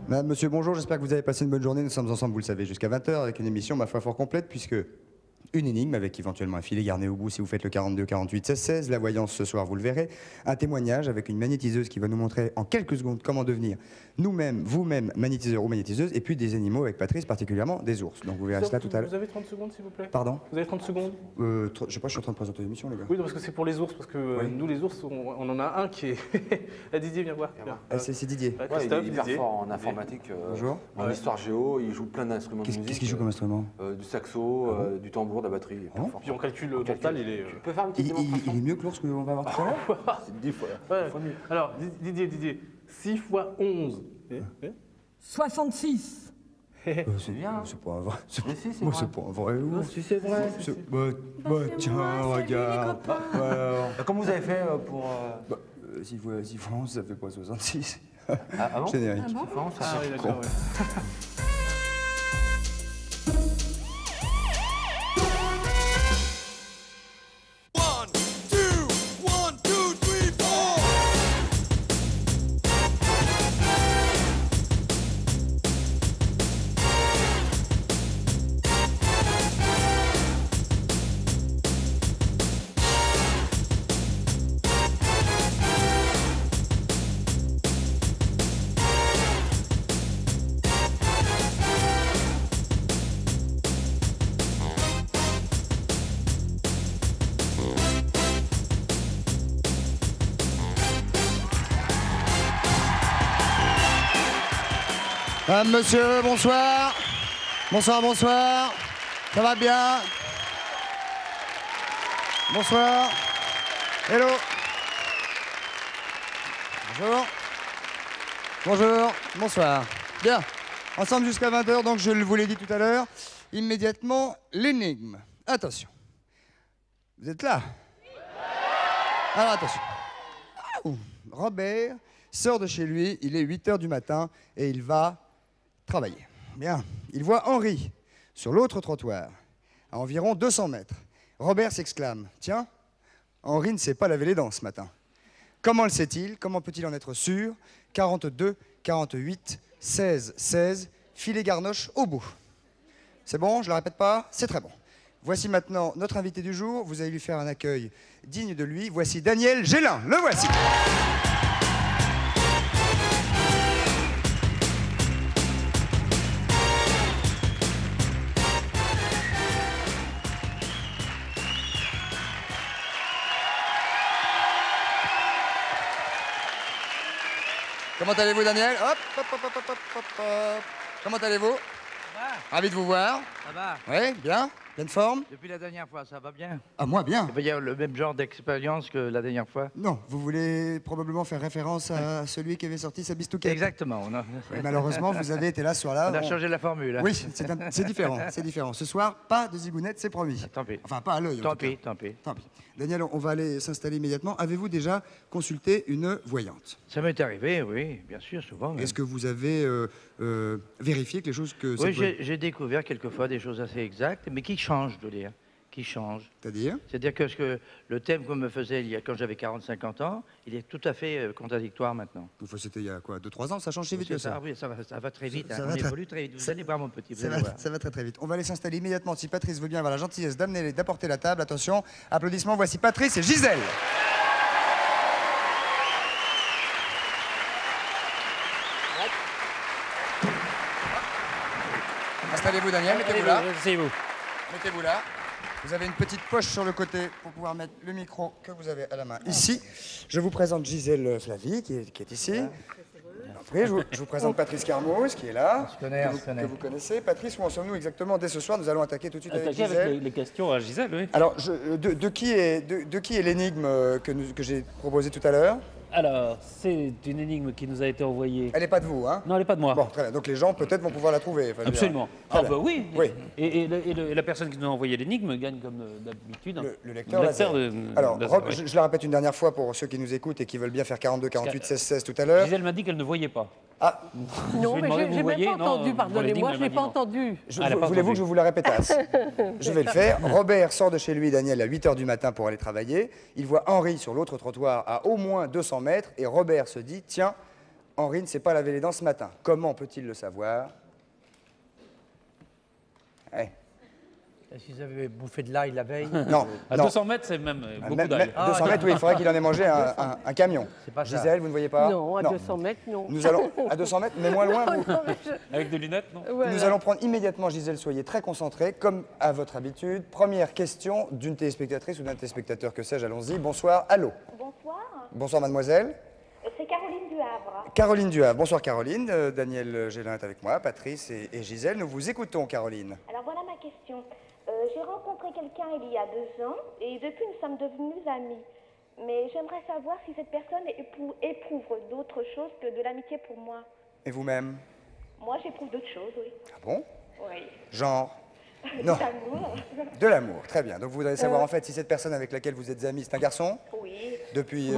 Madame, monsieur, bonjour, j'espère que vous avez passé une bonne journée. Nous sommes ensemble, vous le savez, jusqu'à 20 h avec une émission, ma foi, fort complète, puisque une énigme avec éventuellement un filet garni au bout si vous faites le 42, 48, 16, 16. La voyance ce soir, vous le verrez. Un témoignage avec une magnétiseuse qui va nous montrer en quelques secondes comment devenir nous-mêmes, vous-même, magnétiseur ou magnétiseuse. Et puis des animaux avec Patrice, particulièrement des ours. Donc vous verrez cela tout à l'heure. Vous avez 30 secondes, s'il vous plaît? Pardon? Vous avez 30 secondes? Je sais pas, je suis en train de présenter l'émission, les gars. Oui, parce que c'est pour les ours, parce que Oui. nous, les ours, on en a un qui est... Didier, viens voir. Viens. C'est Didier. Ouais, Ouais, il Christophe, est hyper Didier. fort en informatique, Bonjour. en Ouais. histoire géo, il joue plein d'instruments de musique. Qu'est-ce qu'il joue comme instrument? Du saxo, du tambour, de la batterie. Il est hyper fort. Puis on calcule le total, il est... Tu peux faire une petite démonstration? Il est mieux que l'ours qu'on va avoir tout à l'heure? C'est 10 fois. Ouais. 10 fois mieux. Alors, Didier, 6 fois 11. 66. C'est bien. hein. C'est pas un vrai. Mais si, c'est Moi, vrai. c'est pas un vrai ours. Si, c'est vrai. Tiens, regarde. Comment vous avez fait pour... 6 fois 11, ça fait pas 66. Ah bon? Générique. France, ça Ah oui, d'accord, ouais. Madame, monsieur, bonsoir. Bonsoir, bonsoir. Ça va bien? Bonsoir. Hello. Bonjour. Bonjour. Bonsoir. Bien. Ensemble jusqu'à 20 h, donc je vous l'ai dit tout à l'heure. Immédiatement, l'énigme. Attention. Vous êtes là? Alors attention. Robert sort de chez lui, il est 8 h du matin et il va travailler. Bien. Il voit Henri sur l'autre trottoir, à environ 200 mètres. Robert s'exclame: tiens, Henri ne s'est pas lavé les dents ce matin. Comment le sait-il? Comment peut-il en être sûr? 42, 48, 16, 16, filet garnoche au bout. C'est bon, je ne le répète pas? C'est très bon. Voici maintenant notre invité du jour. Vous allez lui faire un accueil digne de lui. Voici Daniel Gélin. Le voici. Comment allez-vous, Daniel? Hop, hop, hop, hop, hop, hop, hop, hop. Comment allez-vous? Ça va? Ravi de vous voir. Ça va? Oui, bien. Pleine forme? Depuis la dernière fois, ça va bien? Ah, moi, bien. Il y a le même genre d'expérience que la dernière fois? Non, vous voulez probablement faire référence à celui qui avait sorti sa bistouquette. Exactement. Oui, malheureusement, vous avez été là ce soir-là. On a changé la formule. Hein. Oui, c'est différent, c'est différent. Ce soir, pas de zigounette, c'est promis. Tant pis. Enfin, pas à l'œil. Tant pis, tant pis. Tant pis. Daniel, on va aller s'installer immédiatement. Avez-vous déjà consulté une voyante? Ça m'est arrivé, oui, bien sûr, souvent. même. Est-ce que vous avez vérifié que les choses que... Oui, cette j'ai découvert quelquefois des choses assez exactes, mais qui changent, je dois dire. Qui changent. C'est-à-dire? C'est-à-dire que le thème qu'on me faisait quand j'avais 40-50 ans, il est tout à fait contradictoire maintenant. Enfin, c'était il y a quoi, 2-3 ans? Ça change si vite C'est que ça? Oui, ça va très vite. Ça hein. va On très- évolue très vite. Vous allez voir, mon petit. Vous allez voir. Ça va très très vite. On va aller s'installer immédiatement. Si Patrice veut bien avoir la gentillesse d'apporter la table. Attention, applaudissements. Voici Patrice et Gisèle. Installez-vous, Daniel. Mettez-vous là. Asseyez-vous. Mettez-vous là. Vous avez une petite poche sur le côté pour pouvoir mettre le micro que vous avez à la main ici. Je vous présente Gisèle Flavie qui est ici. Après, je vous présente Patrice Carmouze qui est là. On se connaît, on se connaît. Que vous connaissez. Patrice, où en sommes-nous exactement? Dès ce soir, nous allons attaquer tout de suite avec Attaquez Gisèle. avec les questions à Gisèle, oui. Alors, de qui est l'énigme que j'ai proposée tout à l'heure? Alors, c'est une énigme qui nous a été envoyée. Elle n'est pas de vous, hein? Non, elle n'est pas de moi. Bon, très bien. Donc les gens peut-être vont pouvoir la trouver. Enfin, je veux dire. Absolument. Très Ah bien. bah oui. Oui. Et la personne qui nous a envoyé l'énigme gagne comme d'habitude. Le lecteur laser. Alors, laser, Rob, oui. je la répète une dernière fois pour ceux qui nous écoutent et qui veulent bien faire 42, 48, 16, 16 tout à l'heure. Gisèle m'a dit qu'elle ne voyait pas. Ah, Non, lui ai mais demandé, j'ai vous même voyez, pas non, entendu, pour pardonnez-moi, l'énigme, je elle l'ai m'a pas dit non. entendu. Ah, elle a pas voulez-vous entendu. que je vous la répétasse? Je vais le faire. Robert sort de chez lui, Daniel, à 8 h du matin pour aller travailler. Il voit Henri sur l'autre trottoir à au moins 200 mètres et Robert se dit, tiens, Henri ne s'est pas lavé les dents ce matin. Comment peut-il le savoir? S'ils avaient bouffé de l'ail la veille. Non, À non. 200 mètres, c'est même beaucoup d'ail. 200 mètres, oui, il faudrait qu'il en ait mangé un camion. C'est pas ça. Gisèle, vous ne voyez pas? Non, à 200 mètres, non. Nous allons à 200 mètres, mais moins loin. Vous. Non, mais Avec des lunettes, non voilà. Nous allons prendre immédiatement, Gisèle, soyez très concentrés, comme à votre habitude. Première question d'une téléspectatrice ou d'un téléspectateur, que sais-je, allons-y. Bonsoir, allô. Bonsoir, Bonsoir, mademoiselle. c'est Caroline du Havre. Caroline Duhave. Bonsoir, Caroline. Daniel Gélin est avec moi, Patrice et Gisèle. Nous vous écoutons, Caroline. Alors voilà ma question. J'ai rencontré quelqu'un il y a 2 ans et depuis nous sommes devenus amis. Mais j'aimerais savoir si cette personne éprouve d'autres choses que de l'amitié pour moi. Et vous-même? Moi j'éprouve d'autres choses, oui. Ah bon? Oui. Genre? Non. D'amour. De l'amour, très bien. Donc vous voudrez savoir en fait si cette personne avec laquelle vous êtes amis, c'est un garçon? Oui. Depuis...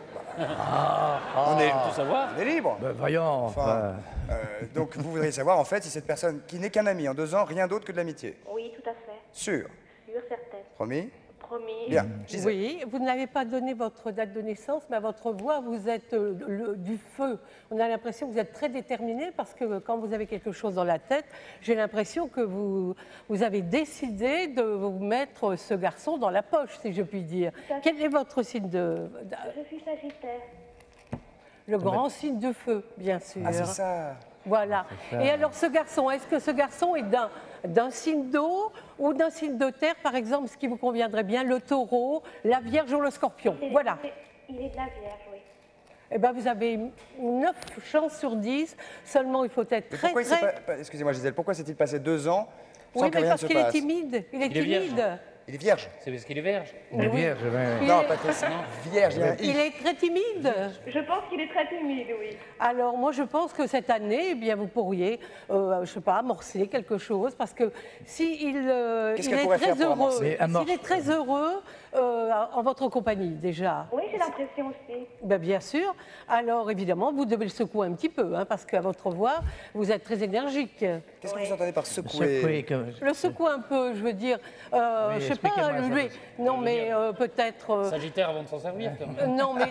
On est tout savoir. On est libre. Ben, voyons. Enfin, donc vous voudriez savoir en fait si cette personne qui n'est qu'un ami en 2 ans, rien d'autre que de l'amitié. Oui, tout à fait. Sûr. Sûre, certaine. Promis? Promis. Bien. Gisèle. Oui, vous n'avez pas donné votre date de naissance, mais à votre voix, vous êtes du feu. On a l'impression que vous êtes très déterminé parce que quand vous avez quelque chose dans la tête, j'ai l'impression que vous avez décidé de vous mettre ce garçon dans la poche, si je puis dire. Tout à fait. Quel est votre signe de... Je suis Sagittaire. Le grand signe de feu, bien sûr. Ah c'est ça. Voilà. Et alors ce garçon, est-ce que ce garçon est d'un signe d'eau ou d'un signe de terre, par exemple, ce qui vous conviendrait bien, le taureau, la vierge ou le scorpion? Voilà. Il est de la Vierge, oui. Eh bien, vous avez 9 chances sur 10, seulement il faut être Mais très, pourquoi il s'est très... pas... Excusez-moi Gisèle, pourquoi s'est-il passé 2 ans sans Oui, que mais rien ne parce se qu'il est passe? timide. Il est Il est vierge. timide. Il est vierge. C'est parce qu'il est vierge. Les vierges, ben, Il Non, est- Patrice, vierge, il y a un i. Il est très timide. Je pense qu'il est très timide, oui. Alors moi je pense que cette année, eh bien vous pourriez, je sais pas, amorcer quelque chose parce que s'il Qu'est-ce il qu'elle est pourrait très faire pour heureux, amorcer s'il est très heureux en votre compagnie déjà. Oui, j'ai l'impression aussi. Ben, bien sûr. Alors évidemment vous devez le secouer un petit peu, hein, parce qu'à votre voix vous êtes très énergique. Qu'est-ce que vous entendez par secouer? secoué comme... Le secouer un peu, je veux dire, je sais pas, expliquez-moi ça, lui, non mais peut-être, Sagittaire avant de s'en servir. quand même. non mais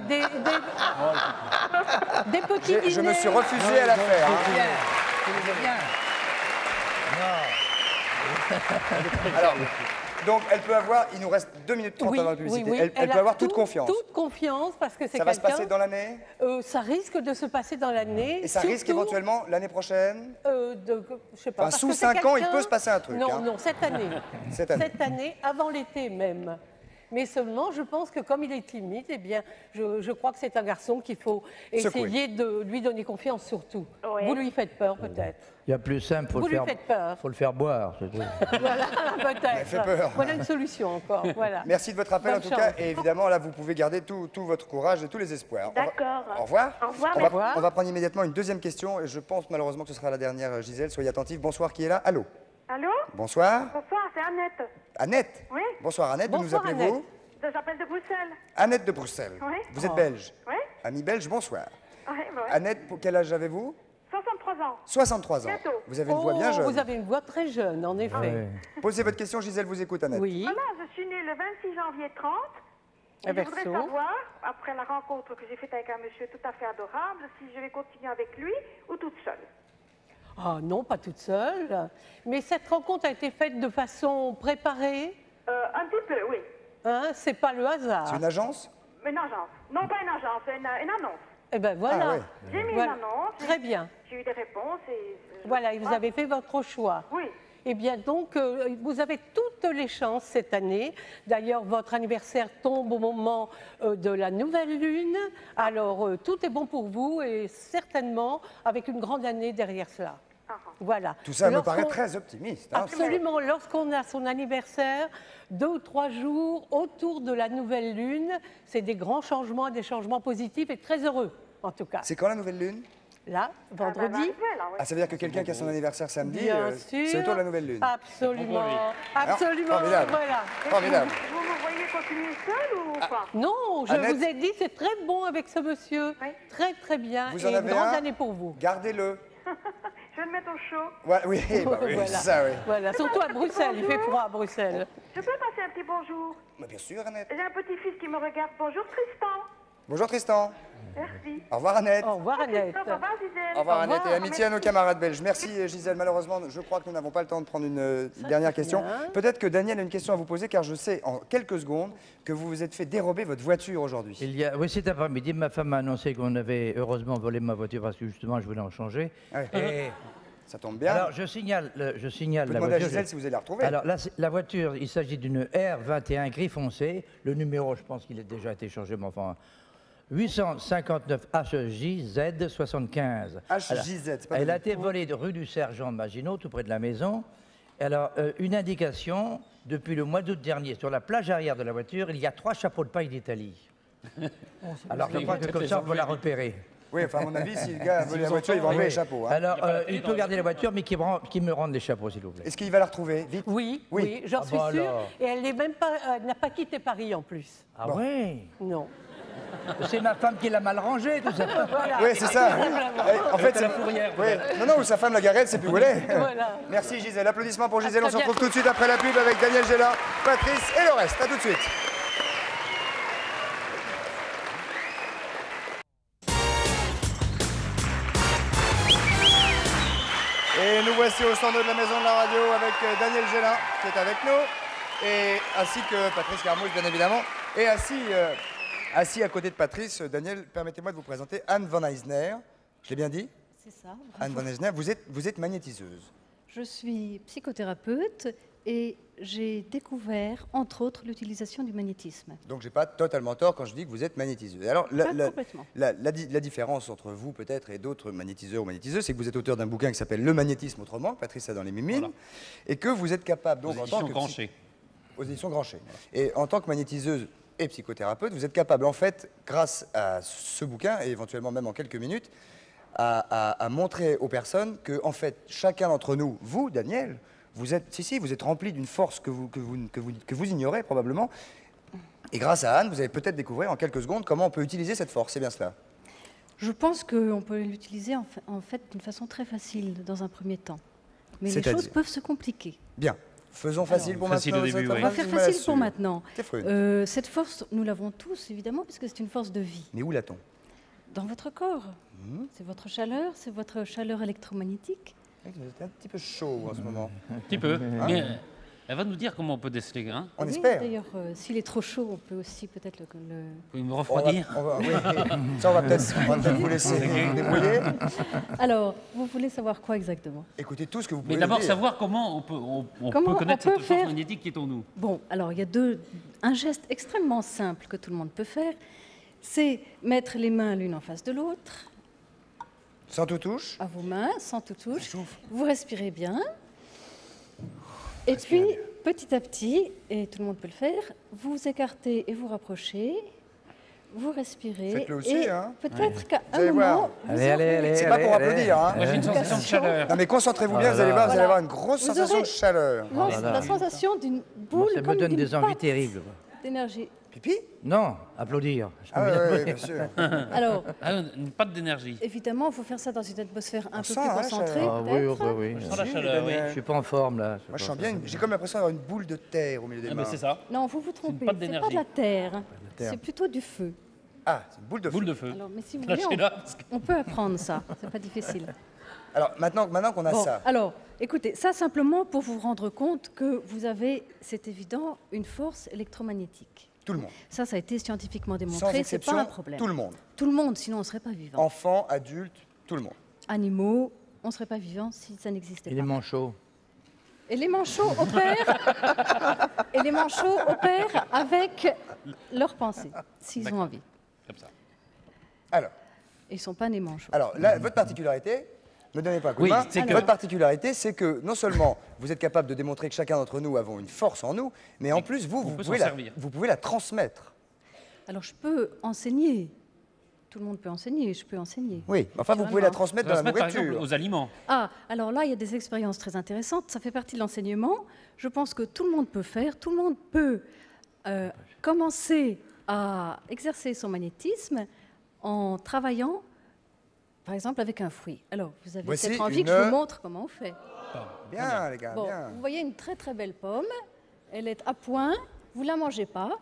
des petits dîners. Je me suis refusé à la faire. hein. Alors, donc elle peut avoir, il nous reste 2 minutes 30 Oui, avant la publicité, oui, oui. elle peut a avoir toute confiance. Toute confiance parce que c'est Ça va se quelqu'un. passer dans l'année Ça risque de se passer dans l'année. et ça risque surtout, éventuellement l'année prochaine. je sais pas. Enfin, parce sous que c'est 5 ans, il quelqu'un- peut se passer un truc, Non, hein. non, cette année. Cette année. Cette année, avant l'été même. Mais seulement, je pense que comme il est timide, eh bien, je crois que c'est un garçon qu'il faut essayer de lui donner confiance surtout. Oui. Vous lui faites peur peut-être. Il y a plus simple, Vous lui faites peur. faut le faire boire. c'est tout. Voilà, fait peur. peut-être. Voilà une solution encore. Voilà. Merci de votre appel Bonne en tout cas. chance. Et évidemment, là, vous pouvez garder tout votre courage et tous les espoirs. On va- D'accord. Au revoir. Au revoir, On merci. va, on va prendre immédiatement une deuxième question. Et je pense malheureusement que ce sera la dernière, Gisèle. Soyez attentifs. Bonsoir, qui est là? Allô? Allô? Bonsoir. Bonsoir, c'est Annette. Annette? Oui? Bonsoir, Annette. D'où nous Bonsoir, appelez-vous? J'appelle de Bruxelles. Annette de Bruxelles. Oui. Vous êtes belge? Oui? Ami belge, bonsoir. Oui, oui. Annette, pour quel âge avez-vous? 63 ans. 63 ans. Bientôt. Vous avez une voix bien jeune. Vous avez une voix très jeune, en effet. Ouais. Posez votre question, Gisèle vous écoute, Annette. Oui. Voilà, je suis née le 26 janvier 30. Un Et je voudrais verso. savoir, après la rencontre que j'ai faite avec un monsieur tout à fait adorable, si je vais continuer avec lui ou toute seule. Ah non, pas toute seule. Mais cette rencontre a été faite de façon préparée. Un petit peu, oui. Hein, c'est pas le hasard. C'est une agence? Une agence. Non, pas une agence, une annonce. Eh ben voilà. Ah ouais. J'ai mis Voilà. une annonce. Très bien. J'ai eu des réponses et... Voilà, et vous avez fait votre choix. Oui. Eh bien, donc, vous avez toutes les chances cette année. D'ailleurs, votre anniversaire tombe au moment de la nouvelle lune. Alors, tout est bon pour vous et certainement avec une grande année derrière cela. Voilà. Tout ça me Lorsqu'on- paraît très optimiste. hein. Absolument. Lorsqu'on a son anniversaire, 2 ou 3 jours autour de la nouvelle lune, c'est des grands changements, des changements positifs et très heureux, en tout cas. C'est quand la nouvelle lune? Là, vendredi. Ah, ça veut dire que quelqu'un qui a son anniversaire samedi, Bien c'est sûr. autour de la nouvelle lune. Absolument. Alors, Absolument. formidable. Voilà. Formidable. Vous me voyez continuer seule ou pas? Non, je Annette. vous ai dit, c'est très bon avec ce monsieur. Oui. Très, très bien. Vous et en une avez grande un année pour vous. Gardez-le. Je vais le mettre au chaud. Ouais, oui, bah oui, Voilà. ça, oui. Voilà. Surtout à Bruxelles, il fait froid à Bruxelles. Je peux passer un petit bonjour? Bah, bien sûr, Annette. J'ai un petit-fils qui me regarde. Bonjour Tristan. Bonjour Tristan. Merci. Au revoir Annette. Au revoir Annette. Au revoir, Gisèle. Au revoir Au Annette revoir. et amitié à nos camarades belges. Merci Gisèle. Malheureusement, je crois que nous n'avons pas le temps de prendre une dernière question. bien. Peut-être que Daniel a une question à vous poser car je sais en quelques secondes que vous vous êtes fait dérober votre voiture aujourd'hui. Oui, cet après-midi, ma femme m'a annoncé qu'on avait heureusement volé ma voiture parce que justement, je voulais en changer. Ah oui. Et Ça tombe bien. alors, je signale Vous la pouvez demander à voiture. Gisèle si vous allez la retrouver. Alors, là, la voiture, il s'agit d'une R21 gris foncé. Le numéro, je pense qu'il a déjà été changé, mais enfin, 859 HJZ 75. HJZ, c'est pas Elle a possible. été volée de rue du Sergent Maginot, tout près de la maison. Alors, une indication, depuis le mois d'août dernier, sur la plage arrière de la voiture, il y a 3 chapeaux de paille d'Italie. Alors, je crois que comme ça, on va la repérer. Oui, enfin à mon avis, si le gars a volé la voiture, il va enlever les chapeaux. Hein. Alors, il peut garder la voiture, mais qu'il me rende les chapeaux, s'il vous plaît. Est-ce qu'il va la retrouver vite? Oui, Oui. oui, j'en Ah suis bah sûre. alors. Et elle n'a pas quitté Paris en plus. Ah ouais. Non. C'est ma femme qui l'a mal rangé, tout ça. Voilà. Oui, c'est ça. En fait, c'est oui. Non, sa femme l'a garée, elle sait plus où elle est. Voilà. Merci Gisèle. Applaudissements pour Gisèle. À On se très retrouve tout de suite après la pub avec Daniel Gélin, Patrice et le reste. À tout de suite. Et nous voici au centre de la maison de la radio avec Daniel Gélin qui est avec nous, et ainsi que Patrice Carmouche, bien évidemment. Et assis à côté de Patrice, Daniel, permettez-moi de vous présenter Anne Van Eisner. Je l'ai bien dit? C'est ça. Anne Van Eisner, vous êtes magnétiseuse. Je suis psychothérapeute et j'ai découvert, entre autres, l'utilisation du magnétisme. Donc j'ai pas totalement tort quand je dis que vous êtes magnétiseuse. Alors Pas complètement. la différence entre vous peut-être et d'autres magnétiseurs ou magnétiseuses, c'est que vous êtes auteur d'un bouquin qui s'appelle Le magnétisme autrement, que Patrice a dans les mimines, Voilà. et que vous êtes capable donc Aux en tant éditions que Grancher. aux éditions Grancher. Et en tant que magnétiseuse et psychothérapeute, vous êtes capable en fait, grâce à ce bouquin et éventuellement même en quelques minutes, à montrer aux personnes que en fait chacun d'entre nous, vous Daniel, vous êtes rempli d'une force que vous ignorez probablement. Et grâce à Anne, vous allez peut-être découvrir en quelques secondes comment on peut utiliser cette force. C'est bien cela. Je pense qu'on peut l'utiliser en fait d'une façon très facile dans un premier temps. Mais les C'est-à-dire choses peuvent se compliquer. Bien. Faisons facile pour facile maintenant. au début, cette oui. On va phrase, faire je me la facile pour suis. maintenant. T'es frune. Cette force, nous l'avons tous, évidemment, puisque c'est une force de vie. Mais où l'a-t-on? Dans votre corps. C'est votre chaleur électromagnétique. Vous êtes un petit peu chaud en ce moment. Un petit peu. Mais elle va nous dire comment on peut déceler. Hein. On Oui, espère. D'ailleurs, s'il est trop chaud, on peut aussi peut-être le... Vous pouvez me Oui, refroidir. ça, on va peut-être vous laisser vous débrouiller. Alors, vous voulez savoir quoi exactement? Écoutez tout ce que vous pouvez Mais d'abord, dire. savoir comment on Comment peut connaître on peut cette force faire magnétique qui est en nous. Bon, alors il y a un geste extrêmement simple que tout le monde peut faire, c'est mettre les mains l'une en face de l'autre, Sans tout touche. à vos mains, sans tout touche. Vous respirez bien. Et puis, petit à petit, et tout le monde peut le faire, vous vous écartez et vous rapprochez. Vous respirez. Faites-le aussi, et hein. peut-être qu'à Vous allez un voir. moment, vous Allez, allez, aurez- allez. C'est pas pour applaudir, hein. Moi, j'ai une sensation de chaleur. Non mais concentrez-vous bien, Oh vous allez là voir, là. vous allez avoir Voilà. une grosse Vous sensation aurez- de chaleur. la sensation d'une boule Moi, ça me comme donne d'une des envies patte terribles. d'énergie. Pipi? Non, applaudir. Ah ouais, bien sûr. Alors, Ah, une patte d'énergie. évidemment, il faut faire ça dans une atmosphère un peu sent, plus hein, concentrée. Ah oui, peut-être. oui. Je sens la chaleur, oui. Je suis pas en forme là. Moi je sens bien, j'ai comme l'impression d'avoir une boule de terre au milieu des Ah, mains. mais c'est ça. Non, vous vous trompez. patte C'est pas d'énergie. de la terre. terre. C'est plutôt du feu. Ah, c'est une boule de feu. Boule de feu. Alors, mais si vous voulez, Lâchez-la. parce que- on peut apprendre ça. C'est pas difficile. Alors maintenant qu'on a Bon, ça, alors, écoutez, ça simplement pour vous rendre compte que vous avez, c'est évident, une force électromagnétique. tout le monde, Ça a été scientifiquement sans démontré. C'est exception, pas un problème. tout le monde. Tout le monde, sinon on ne serait pas vivant. Enfants, adultes, tout le monde. Animaux, on ne serait pas vivant si ça n'existait Et pas. les manchots. Et les manchots opèrent, et les manchots opèrent avec leurs pensées, s'ils ont envie. Comme ça. Alors, Ils ne sont pas nés manchots. là, votre particularité, ne donnez pas un coup de Oui, main. c'est que- Votre particularité, c'est que non seulement vous êtes capable de démontrer que chacun d'entre nous avons une force en nous, mais en plus, vous peut pouvez s'en servir. vous pouvez la transmettre. Alors je peux enseigner. Tout le monde peut enseigner, je peux enseigner. Oui, enfin, vous pouvez la transmettre Ça va dans se la mettre, par exemple, nourriture. aux aliments. Ah, alors là, il y a des expériences très intéressantes. Ça fait partie de l'enseignement. Je pense que tout le monde peut faire. Tout le monde peut commencer à exercer son magnétisme en travaillant, par exemple, avec un fruit. Alors, vous avez Voici peut-être envie que je vous montre comment on fait. Bien, les gars, Bon, bien. vous voyez une très très belle pomme. Elle est à point. Vous la mangez pas.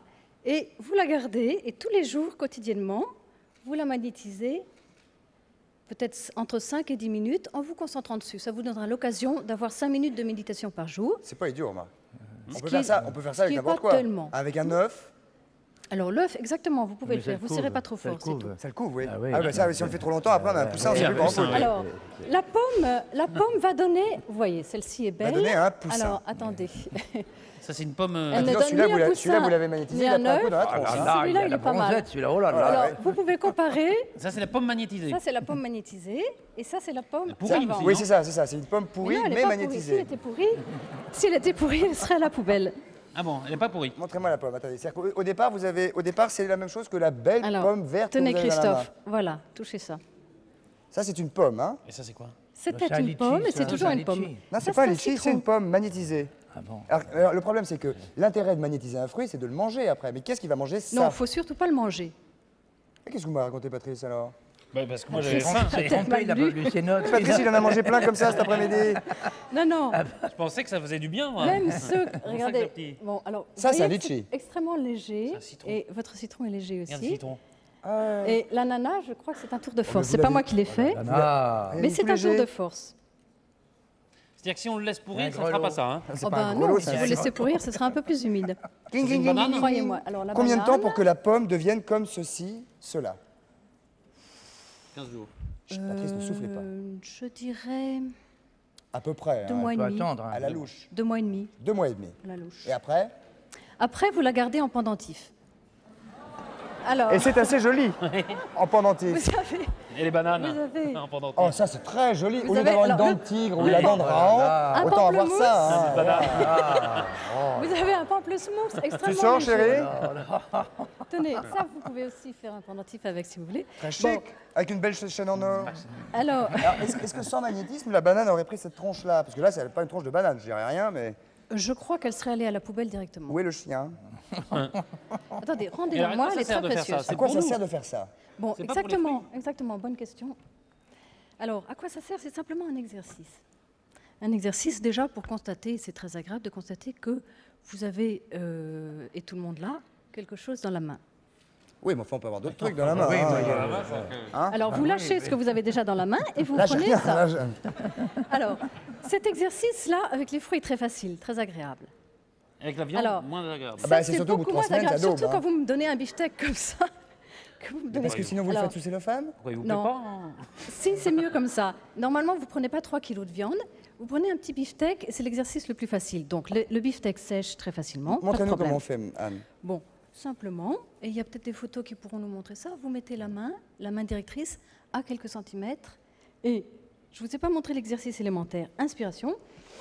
Et vous la gardez, et tous les jours, quotidiennement, vous la magnétisez, peut-être entre 5 et 10 minutes, en vous concentrant dessus. Ça vous donnera l'occasion d'avoir 5 minutes de méditation par jour. C'est pas idiot, Omar. Ce On peut qui faire est- ça, on peut faire ça ce qui avec est n'importe pas quoi. tellement. Avec un œuf. Alors l'œuf, exactement, vous pouvez Mais le ça faire. le Vous ne couve, serrez pas trop ça le fort, c'est couve. tout. Ça le couvre, oui. Ah oui. Ah oui, bah ça, si on le fait trop longtemps, après on a un poussin, on sait plus par où. Alors, la pomme va donner, vous voyez, celle-ci est belle. donner un poussin. Alors, attendez. Ça, c'est une pomme. Elle ne Non, donne celui-là, ni vous un l'avez- poussin, celui-là, vous l'avez magnétisé, ni il a un pris un coup œuf. dans la Ah tronche. là hein. là, Celui-là, il y il a est la pas mal. bronzette, celui-là. Oh là là. Alors, vous pouvez comparer. Ça, c'est la pomme magnétisée. Ça, c'est la pomme magnétisée. Et ça, c'est la pomme pourrie salvante. aussi, Oui, c'est ça, c'est ça. C'est une pomme pourrie, non, elle est mais pas pourrie. magnétisée. Si elle était pourrie, elle serait à la poubelle. Ah bon, elle n'est pas pourrie. Montrez-moi la pomme. Attendez. C'est-à-dire qu'au départ, au départ, c'est la même chose que la belle Alors, pomme verte. que tenez, vous avez dans la main. Christophe. Voilà, touchez ça. Ça, c'est une pomme, hein. Et ça, c'est quoi? C'était c'est un une litchi, pomme et ça. c'est toujours C'est un une pomme. litchi. Non, Ça, c'est pas un un litchi, c'est citron. une pomme magnétisée. Ah bon. Alors, le problème, c'est que l'intérêt de magnétiser un fruit, c'est de le manger après. Mais qu'est-ce qui va manger ça? Non, il ne faut surtout pas le manger. Qu'est-ce que vous m'avez raconté, Patrice, alors? Parce que moi, C'est j'avais faim. peut-être Trompé, mal il a lu. pas lu ses notes. Patrice, il en a mangé plein comme ça cet après-midi. Non, non. Je pensais que ça faisait du bien, moi. Même ceux. que Regardez. ça petit. Bon, alors, Ça, vous c'est un voyez que litchi. Extrêmement léger. C'est un citron. Et votre citron est léger Regarde le aussi. citron. Et l'ananas, je crois que c'est un tour de force. vous C'est pas l'avez- moi qui l'ai fait, Ah, Il mais est c'est tout un tour léger. de force. C'est-à-dire que si on le laisse pourrir, Un ça ne fera grelot. pas ça. Hein. C'est Oh pas un ben grelot, non, c'est si un vous laissez pourrir, ce sera un peu plus humide. Ging, ging, ging, banane. ging, Croyez-moi. ging. Alors, la Combien de temps banane, pour que la pomme devienne comme ceci, cela? 15 jours. Chut, Patrice, ne soufflez pas. Je dirais À peu près, 2 hein, mois et faut demi. attendre. hein. à la louche. 2 mois et demi, 2 mois et demi. à la louche. Et après? Après, vous la gardez en pendentif. Alors, Et c'est assez joli, en pendentif. vous avez... Et les bananes Vous avez- en pendentif. Oh, ça c'est très joli. Vous Au lieu avez- d'avoir une alors, dent le- de tigre ou la dent de raon, Un autant avoir pamplemousse. ça. Hein. Vous avez un pamplemousse extrêmement Tu sors, léger. chérie? Tenez, ça, vous pouvez aussi faire un pendentif avec si vous voulez. Très chic, avec une belle chaîne en or. Alors, Alors, est-ce que sans magnétisme, la banane aurait pris cette tronche-là? Parce que là, c'est pas une tronche de banane, je dirais rien, mais je crois qu'elle serait allée à la poubelle directement. où est le chien? Attendez, Et rendez-la alors, moi, à quoi elle est ça sert très de faire ça? précieuse. C'est À quoi pour ça nous. sert de faire ça? Bon, C'est pas pour les exactement, exactement, bonne question. Alors, à quoi ça sert? C'est simplement un exercice. Un exercice déjà pour constater, c'est très agréable de constater que vous avez, et tout le monde là, quelque chose dans la main. Oui, mais enfin, on peut avoir d'autres trucs dans la main. Oui, hein. mais il y a- Alors, vous lâchez ce que vous avez déjà dans la main et vous Là, j'ai prenez rien. ça. Là, je- Alors, cet exercice-là, avec les fruits, est très facile, très agréable. Avec la viande, Alors, moins agréable. Ah bah, Ça, c'est surtout au bout de beaucoup 3 moins semaines, ça agréable, daube, surtout hein. quand vous me donnez un beefsteak comme ça. Que vous me donnez... Parce que sinon, vous le Alors, faites sous cellophane? Pourquoi il vous non. plaît pas hein Si, c'est mieux comme ça. Normalement, vous ne prenez pas 3 kilos de viande, vous prenez un petit beefsteak et c'est l'exercice le plus facile. Donc, le beefsteak sèche très facilement. pas de Montrez-nous problème. comment on fait, Anne. Bon, simplement, et il y a peut-être des photos qui pourront nous montrer ça, vous mettez la main directrice, à quelques centimètres, et je ne vous ai pas montré l'exercice élémentaire. Inspiration.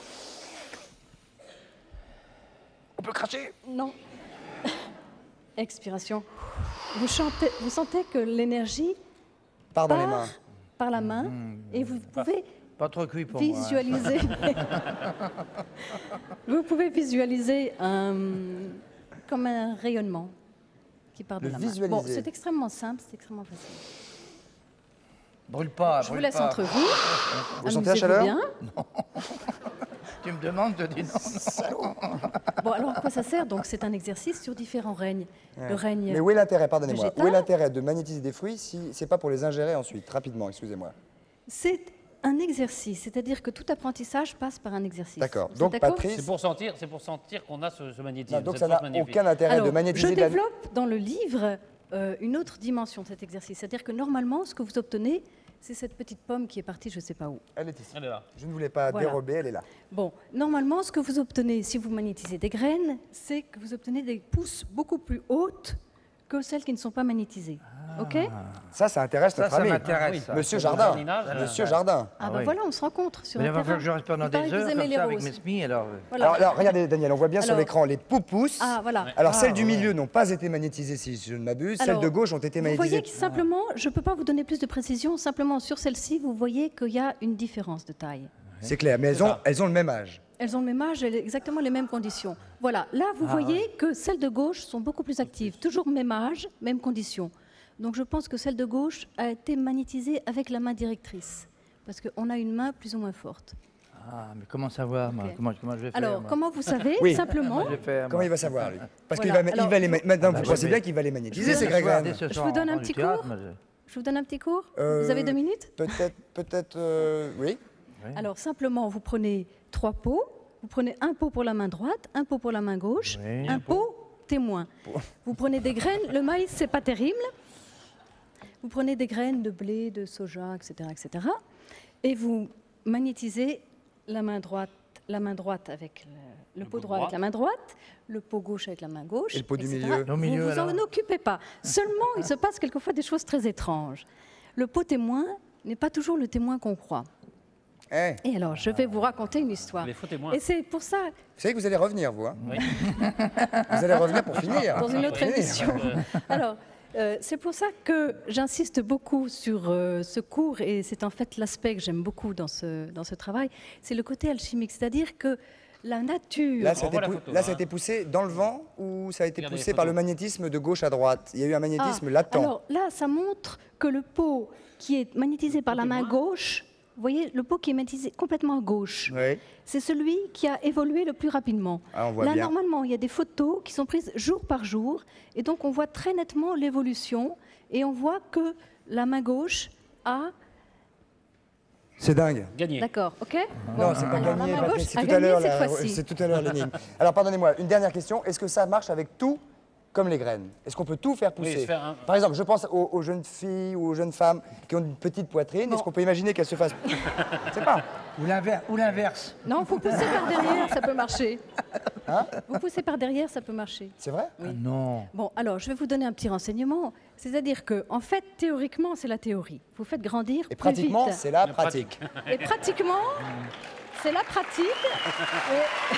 On peut cracher? Non. Expiration. Vous sentez que l'énergie Part dans les part mains. par la main, et vous pouvez Pas trop cuit pour moi. hein. visualiser. Vous pouvez visualiser comme un rayonnement qui part de Le la main. Bon, visualiser. c'est extrêmement simple, c'est extrêmement facile. Brûle pas, Je vous brûle laisse pas. entre vous. Vous sentez la Amusez-vous chaleur? bien. Tu me demandes, je dis non. Bon, alors à quoi ça sert? Donc c'est un exercice sur différents règnes. Le règne. Mais où est l'intérêt, pardonnez-moi, végétal. où est l'intérêt de magnétiser des fruits si c'est pas pour les ingérer ensuite? Rapidement, excusez-moi. C'est un exercice, c'est-à-dire que tout apprentissage passe par un exercice. D'accord. Vous êtes Donc, d'accord? Patrice, C'est pour sentir qu'on a ce magnétisme. non, donc cette ça n'a force magnétique. aucun intérêt Alors, de magnétiser je de la... développe dans le livre une autre dimension de cet exercice. C'est-à-dire que normalement, ce que vous obtenez, c'est cette petite pomme qui est partie je ne sais pas où. Elle est ici. Elle est là. Je ne voulais pas Voilà. dérober, elle est là. Bon, normalement, ce que vous obtenez si vous magnétisez des graines, c'est que vous obtenez des pousses beaucoup plus hautes que celles qui ne sont pas magnétisées. OK? Ça intéresse notre Ça ami. m'intéresse. ça. Monsieur C'est Jardin. le jardinage, Monsieur Jardin. Ah ben oui. voilà, on se rencontre sur Mais un il va terrain. falloir que je reste pendant Il paraît des que vous heures aimez comme les ça avec roses. mes semis, alors... Voilà. Alors, regardez, Daniel, on voit bien sur Alors- l'écran les pousses. Ah, voilà. Alors, celles du milieu n'ont pas été magnétisées, si je ne m'abuse. Celles Alors, de gauche ont été Vous magnétisées. voyez que simplement, je ne peux pas vous donner plus de précision, simplement sur celle-ci, vous voyez qu'il y a une différence de taille. C'est clair, mais elles ont le même âge. Elles ont le même âge, elles ont exactement les mêmes conditions. Voilà, là, vous voyez que celles de gauche sont beaucoup plus actives. Toujours même âge, même conditions. Donc je pense que celle de gauche a été magnétisée avec la main directrice. Parce qu'on a une main plus ou moins forte. Ah, mais comment savoir, moi, Ok. comment je vais faire Alors, moi comment vous savez Oui. Simplement, Comment je vais faire, Comment moi il va savoir, lui? Parce Voilà, qu'il alors- va les maintenant, bah, vous je pensez vais- bien qu'il va les magnétiser, Je ces vais- Greg Dès Rennes. ce Je soir, vous donne on un prend petit du théâtre, cours. moi, je vous donne un petit cours. Vous avez 2 minutes? Peut-être, oui. Alors, simplement, vous prenez 3 pots. Vous prenez un pot pour la main droite, un pot pour la main gauche, Oui. un pot témoin. Vous prenez des graines. Le maïs, c'est pas terrible. Vous prenez des graines de blé, de soja, etc., etc. Et vous magnétisez la main droite avec le pot droit avec la main droite, le pot gauche avec la main gauche. Et le pot du etc. milieu. Au milieu, Vous vous en alors occupez pas. Seulement, il se passe quelquefois des choses très étranges. Le pot témoin n'est pas toujours le témoin qu'on croit. Eh, Et alors, je vais vous raconter une histoire. Les faux témoins. Et c'est pour ça, vous savez que vous allez revenir, vous. Hein Oui. Vous allez revenir pour finir. dans une autre Finir. émission. Alors, c'est pour ça que j'insiste beaucoup sur ce cours, et c'est en fait l'aspect que j'aime beaucoup dans ce travail, c'est le côté alchimique, c'est-à-dire que la nature... Là, ça a On voit été la photo, là, ça a hein. été poussé dans le vent ou ça a été Regardez poussé les par le photos. magnétisme de gauche à droite? Il y a eu un magnétisme Ah, latent. alors là, ça montre que le pot qui est magnétisé par la main gauche, vous voyez, le pot qui est magnétisé complètement à gauche, Oui. c'est celui qui a évolué le plus rapidement. Ah, on voit Là, bien. normalement, il y a des photos qui sont prises jour par jour, et donc on voit très nettement l'évolution, et on voit que la main gauche a... C'est dingue. Gagné. D'accord, ok. Non, Bon, c'est pas alors, gagné, la main Patrick, gauche c'est a tout à gagné l'heure. cette là, fois-ci. C'est tout à l'heure l'énigme. Alors, pardonnez-moi, une dernière question. Est-ce que ça marche avec tout comme les graines? Est-ce qu'on peut tout faire Oui, pousser? se faire un- Par exemple, je pense aux jeunes filles ou aux jeunes femmes qui ont une petite poitrine. Bon. Est-ce qu'on peut imaginer qu'elles se fassent... Je sais pas. Ou l'inverse. Non, vous poussez par derrière, ça peut marcher. Hein? Vous poussez par derrière, ça peut marcher. C'est vrai? Ah non. Bon, alors, je vais vous donner un petit renseignement. C'est-à-dire que, en fait, théoriquement, c'est la théorie. Vous faites grandir Et plus pratiquement, vite. c'est la pratique. Et pratiquement, c'est la pratique. Et-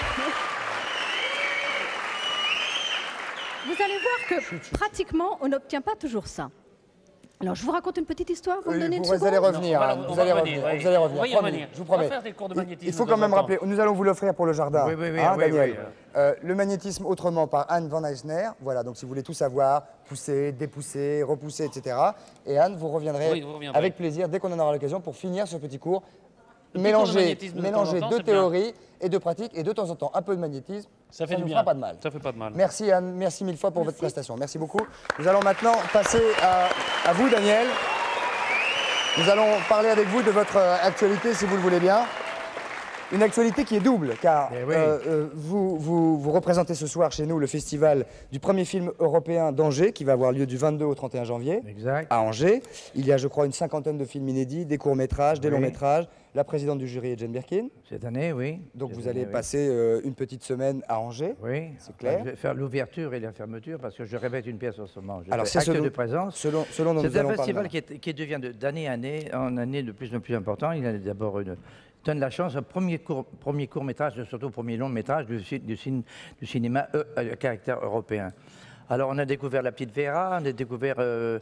Vous allez voir que pratiquement, on n'obtient pas toujours ça. Alors, je vous raconte une petite histoire, vous me donnez une Vous seconde. allez revenir, Non, on va- Anne, on vous va allez revenir, revenir, oui. vous allez revenir, On va y promis, revenir. je vous On va promets. faire des cours de magnétisme Il faut de quand temps même en temps. rappeler, nous allons vous l'offrir pour le jardin, Oui, oui, oui, hein, oui, Daniel. oui. Le magnétisme autrement par Anne Van Eisner, voilà, donc si vous voulez tout savoir, pousser, dépousser, repousser, etc. Et Anne, vous reviendrez Oui, vous reviendrez. avec plaisir dès qu'on en aura l'occasion pour finir ce petit cours. petit cours de Mélanger, magnétisme de temps en mélanger temps, de c'est bien. théorie et de pratique, et de temps en temps un peu de magnétisme, Ça fait du ne bien. fera pas de mal. Ça fait pas de mal. Merci Anne, merci mille fois pour votre prestation. Merci beaucoup. Nous allons maintenant passer à vous, Daniel. Nous allons parler avec vous de votre actualité, si vous le voulez bien. Une actualité qui est double, car Eh oui. vous représentez ce soir chez nous le festival du premier film européen d'Angers, qui va avoir lieu du 22 au 31 janvier Exact. à Angers. Il y a, je crois, une cinquantaine de films inédits, des courts-métrages, des Oui. longs-métrages. La présidente du jury est Jane Birkin. Cette année, oui. Donc Cette vous allez année, oui. passer une petite semaine à Angers. Oui, C'est clair. Je vais faire l'ouverture et la fermeture parce que je répète une pièce en ce moment. Je Alors, fais c'est acte selon- de présence. Selon dont nous C'est un allons parler festival maintenant. qui devient d'année en année de plus en plus important. Il a d'abord donne la chance, un premier court métrage, surtout premier long métrage du cinéma à caractère européen. Alors on a découvert La Petite Vera, on a découvert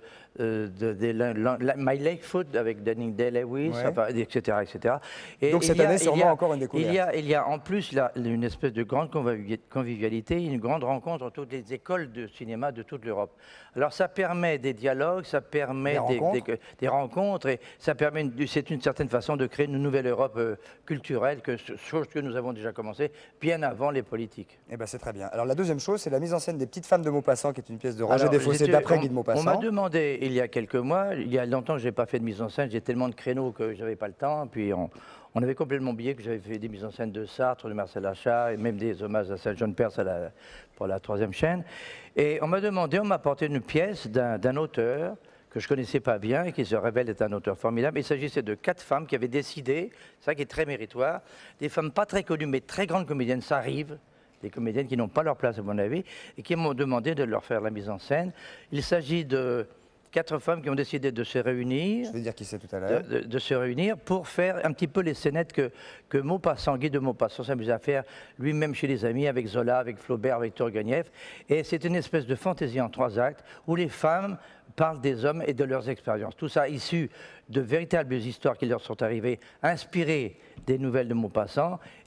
My Lakefoot avec Daniel Day-Lewis, Ouais. enfin, etc., etc. Et Donc cette année, sûrement encore une découverte. Il y a en plus une espèce de grande convivialité, une grande rencontre entre toutes les écoles de cinéma de toute l'Europe. Alors ça permet des dialogues, ça permet des rencontres, et ça permet, c'est une certaine façon de créer une nouvelle Europe culturelle, chose que nous avons déjà commencé bien avant les politiques. Eh ben c'est très bien. Alors la deuxième chose, c'est la mise en scène des Petites Femmes de Maupassant, qui est une pièce de Roger Alors, Desfossés d'après Guy de On Maupassant. m'a demandé il y a quelques mois, il y a longtemps que je n'ai pas fait de mise en scène, j'ai tellement de créneaux que je n'avais pas le temps. Puis on avait complètement oublié que j'avais fait des mises en scène de Sartre, de Marcel Achat, et même des hommages à Saint-Jean Perse pour la 3e chaîne. Et on m'a demandé, on m'a apporté une pièce d'un auteur que je ne connaissais pas bien et qui se révèle être un auteur formidable. Il s'agissait de 4 femmes qui avaient décidé, ça qui est très méritoire, des femmes pas très connues mais très grandes comédiennes, ça arrive, des comédiennes qui n'ont pas leur place à mon avis, et qui m'ont demandé de leur faire la mise en scène. Il s'agit de 4 femmes qui ont décidé de se réunir. Je vais dire qui c'est tout à l'heure. De se réunir pour faire un petit peu les scénettes que Maupassant, Guy de Maupassant s'amusait à faire lui-même chez les amis, avec Zola, avec Flaubert, avec Turgenev. Et c'est une espèce de fantaisie en 3 actes où les femmes parlent des hommes et de leurs expériences. Tout ça issu de véritables histoires qui leur sont arrivées, inspirées des nouvelles de Maupassant.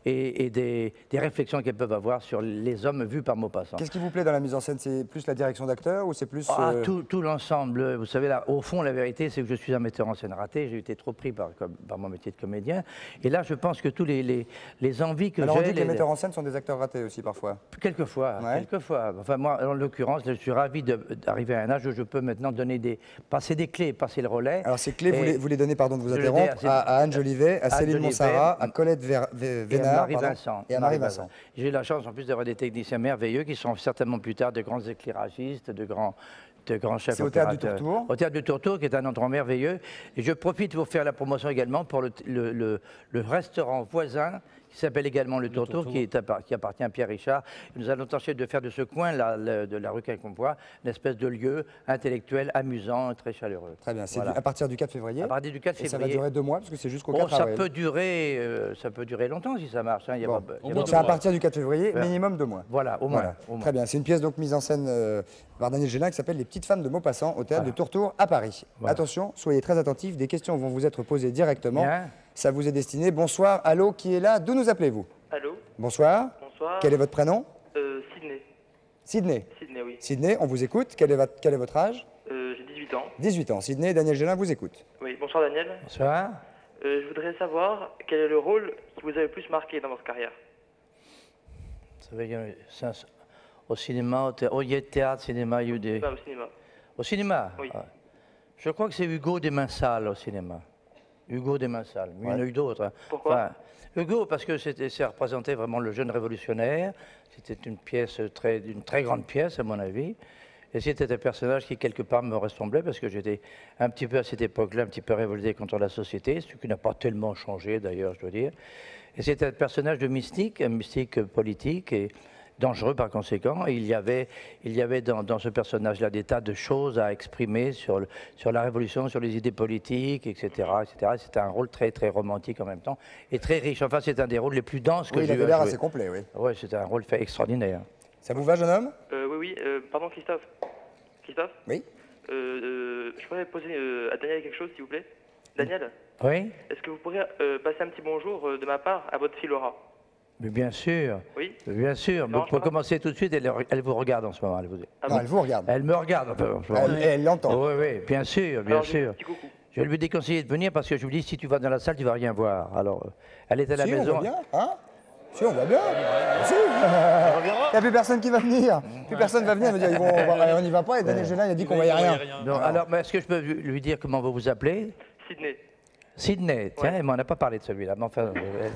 et des réflexions qu'elles peuvent avoir sur les hommes vus par Maupassant. Qu'est-ce qui vous plaît dans la mise en scène? C'est plus la direction d'acteur ou c'est plus... Tout l'ensemble. Vous savez, là, au fond, la vérité, c'est que je suis un metteur en scène raté. J'ai été trop pris par mon métier de comédien. Et là, je pense que tous les envies que j'ai... Alors on dit que les metteurs en scène sont des acteurs ratés aussi, parfois. Quelquefois, quelquefois. Enfin, moi, en l'occurrence, je suis ravi d'arriver à un âge où je peux maintenant passer des clés, passer le relais. Alors ces clés, vous les donnez, pardon de vous interrompre, à Anne Jolivet, à Céline Monsara, à Colette Vénard et à Marie Vincent. J'ai eu la chance en plus d'avoir des techniciens merveilleux qui seront certainement plus tard de grands éclairagistes, de grands chefs opérateurs. C'est au Théâtre du Tourtour. Au Théâtre du Tourtour, qui est un endroit merveilleux. Et je profite pour faire la promotion également pour le restaurant voisin qui s'appelle également le Tourtour, qui appartient à Pierre Richard. Nous allons tenter de faire de ce coin de la rue Quincampoix une espèce de lieu intellectuel, amusant, très chaleureux. Très bien, c'est à partir du 4 février. À partir du 4 février. Et ça va durer 2 mois, parce que c'est jusqu'au 4 avril. Ça peut durer longtemps si ça marche. Hein. Donc c'est à partir du 4 février, minimum 2 mois. Voilà, au moins. Très bien, c'est une pièce donc mise en scène par Daniel Gélin qui s'appelle Les Petites Femmes de Maupassant au Théâtre de Tourtour à Paris. Attention, soyez très attentifs, des questions vont vous être posées directement. Bien. Ça vous est destiné. Bonsoir, allô, qui est là? D'où nous appelez-vous? Allô. Bonsoir. Bonsoir. Quel est votre prénom? Sydney. Sydney. Sydney, oui. Sydney, on vous écoute. Quel est votre âge? J'ai 18 ans. 18 ans. Sydney, Daniel Gélin vous écoute. Oui, bonsoir Daniel. Bonsoir. Je voudrais savoir quel est le rôle qui vous a le plus marqué dans votre carrière. Ça veut dire, au cinéma, au théâtre, cinéma, il y a eu des... Pas au cinéma. Au cinéma? Oui. Je crois que c'est Hugo des Mains Sales au cinéma. Hugo des Mains Sales. Mais il y en a eu d'autres. Hein. Pourquoi? Hugo, parce que ça représentait vraiment le jeune révolutionnaire. C'était une très grande pièce, à mon avis. Et c'était un personnage qui, quelque part, me ressemblait, parce que j'étais un petit peu, à cette époque-là, un petit peu révolté contre la société, ce qui n'a pas tellement changé, d'ailleurs, je dois dire. Et c'était un personnage de mystique, un mystique politique, et dangereux par conséquent. Et il y avait dans ce personnage-là des tas de choses à exprimer sur la révolution, sur les idées politiques, etc. etc. C'était un rôle très, très romantique en même temps, et très riche. Enfin, c'est un des rôles les plus denses que j'ai eu à jouer. Il avait l'air assez complet, oui. Oui, c'était un rôle fait extraordinaire. Ça vous va, jeune homme? Oui. Pardon, Christophe. Christophe? Oui. Je pourrais poser à Daniel quelque chose, s'il vous plaît? Daniel? Oui. Est-ce que vous pourriez passer un petit bonjour de ma part à votre fille Laura? Mais bien sûr. Oui. Bien sûr. Mais pour commencer tout de suite, elle vous regarde en ce moment. Elle vous regarde. Elle me regarde. Elle l'entend. Oui, bien sûr, bien sûr. Je vais lui déconseiller de venir parce que je lui dis, si tu vas dans la salle, tu ne vas rien voir. Alors, elle est à la maison. On va bien, hein? Si, on va bien. Si. Il n'y a plus personne qui va venir. Plus personne va venir me dire, on n'y va pas. Et Daniel Gélin, il a dit qu'on ne voyait rien. Non, alors, est-ce que je peux lui dire comment vous vous appelez? Sydney. Sydney, tiens, elle m'en a pas parlé de celui-là. Mais enfin,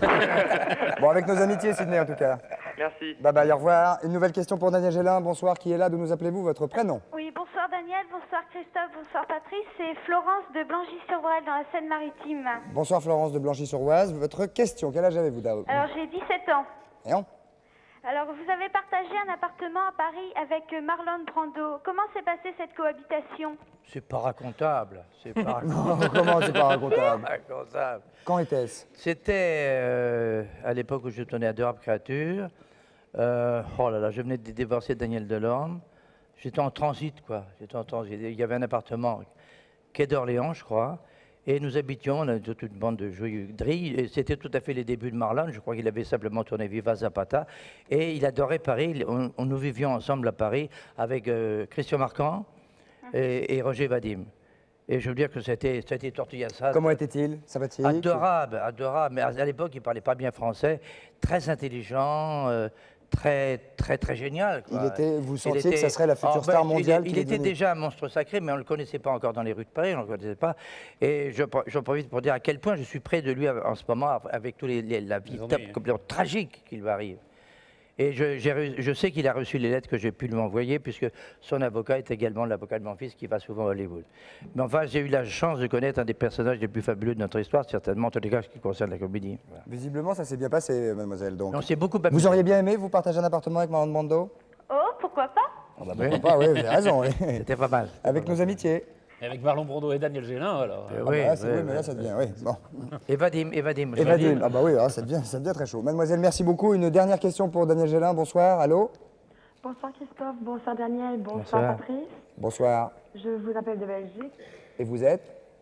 bon, avec nos amitiés, Sydney, en tout cas. Merci. Bye bye, au revoir. Une nouvelle question pour Daniel Gélin. Bonsoir, qui est là? D'où nous appelez-vous? Votre prénom? Oui, bonsoir Daniel, bonsoir Christophe, bonsoir Patrice. C'est Florence de Blangy-sur-Oise dans la Seine-Maritime. Bonsoir Florence de Blangy-sur-Oise. Votre question, quel âge avez-vous? Alors j'ai 17 ans. Et on? Alors vous avez partagé un appartement à Paris avec Marlon Brando. Comment s'est passée cette cohabitation? c'est pas racontable. C'est pas racontable. Comment c'est pas racontable? Racontable. Quand était-ce? C'était à l'époque où je tournais Adorables Créatures. Oh là là, je venais de divorcer de Daniel Delorme. J'étais en transit, quoi. J'étais en transit. Il y avait un appartement, quai d'Orléans, je crois. Et nous habitions, on avait toute une bande de joyeux drilles, et c'était tout à fait les débuts de Marlon. Je crois qu'il avait simplement tourné Viva Zapata. Et il adorait Paris. Nous vivions ensemble à Paris avec Christian Marquand et Roger Vadim. Et je veux dire que c'était tortilla asada. Comment était-il? Sympathique? Adorable, adorable. Mais à l'époque, il ne parlait pas bien français. Très intelligent, très génial, quoi. Vous sentiez que ça serait la future star mondiale? Il était déjà un monstre sacré, mais on ne le connaissait pas encore dans les rues de Paris, on ne le connaissait pas. Et j'en profite pour dire à quel point je suis près de lui en ce moment, avec tous la vie complètement tragique qui lui arrive. Et je sais qu'il a reçu les lettres que j'ai pu lui envoyer, puisque son avocat est également l'avocat de mon fils qui va souvent à Hollywood. Mais enfin, j'ai eu la chance de connaître un des personnages les plus fabuleux de notre histoire, certainement, en tous les cas, ce qui concerne la comédie. Voilà. Visiblement, ça s'est bien passé, mademoiselle. Donc. Non, c'est beaucoup amusé. Vous auriez bien aimé vous partager un appartement avec Marlon Brando? Oh, pourquoi pas? Pourquoi pas, oui, vous avez raison. Oui. C'était pas mal. Avec nos amitiés. Et avec Marlon Brando et Daniel Gélin, alors. Oui, mais là, ça devient, oui. Bon. Et Vadim. Ah bah oui, alors, ça devient très chaud. Mademoiselle, merci beaucoup. Une dernière question pour Daniel Gélin. Bonsoir, allô? Bonsoir Christophe, bonsoir Daniel, bonsoir Patrice. Bonsoir. Je vous appelle de Belgique. Et vous êtes?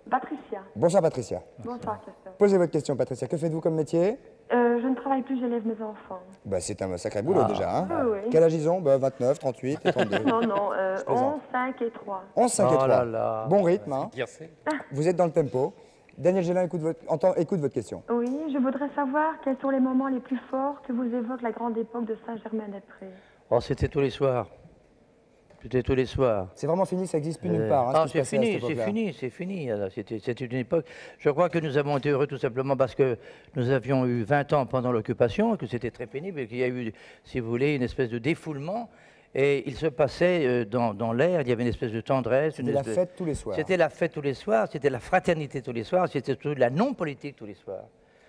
Patricia. Bonsoir Patricia. Bonsoir, Christophe. Posez votre question Patricia. Que faites-vous comme métier? Je ne travaille plus, j'élève mes enfants. Bah, c'est un sacré boulot déjà. Hein. Oui, oui. Quel âge ils ont? Bah, 29, 38 et 32. Non, non, Je plaisante. 11, 5 et 3. 11, 5 et 3. là là. Bon rythme. Hein. Vous êtes dans le tempo. Daniel Gélin écoute votre question. Oui, je voudrais savoir quels sont les moments les plus forts que vous évoque la grande époque de Saint-Germain-des-Prés. Oh, c'était tous les soirs. C'était tous les soirs. C'est vraiment fini, ça n'existe plus nulle part. Hein, Ah, ce qui se c'est passait à fini, cette c'est époque-là. fini, c'est fini. Alors, c'était une époque. Je crois que nous avons été heureux tout simplement parce que nous avions eu 20 ans pendant l'occupation, que c'était très pénible et qu'il y a eu, si vous voulez, une espèce de défoulement. Et il se passait dans l'air, il y avait une espèce de tendresse. C'était la fête tous les soirs. C'était la fête tous les soirs, c'était la fraternité tous les soirs, c'était surtout la non-politique tous les soirs.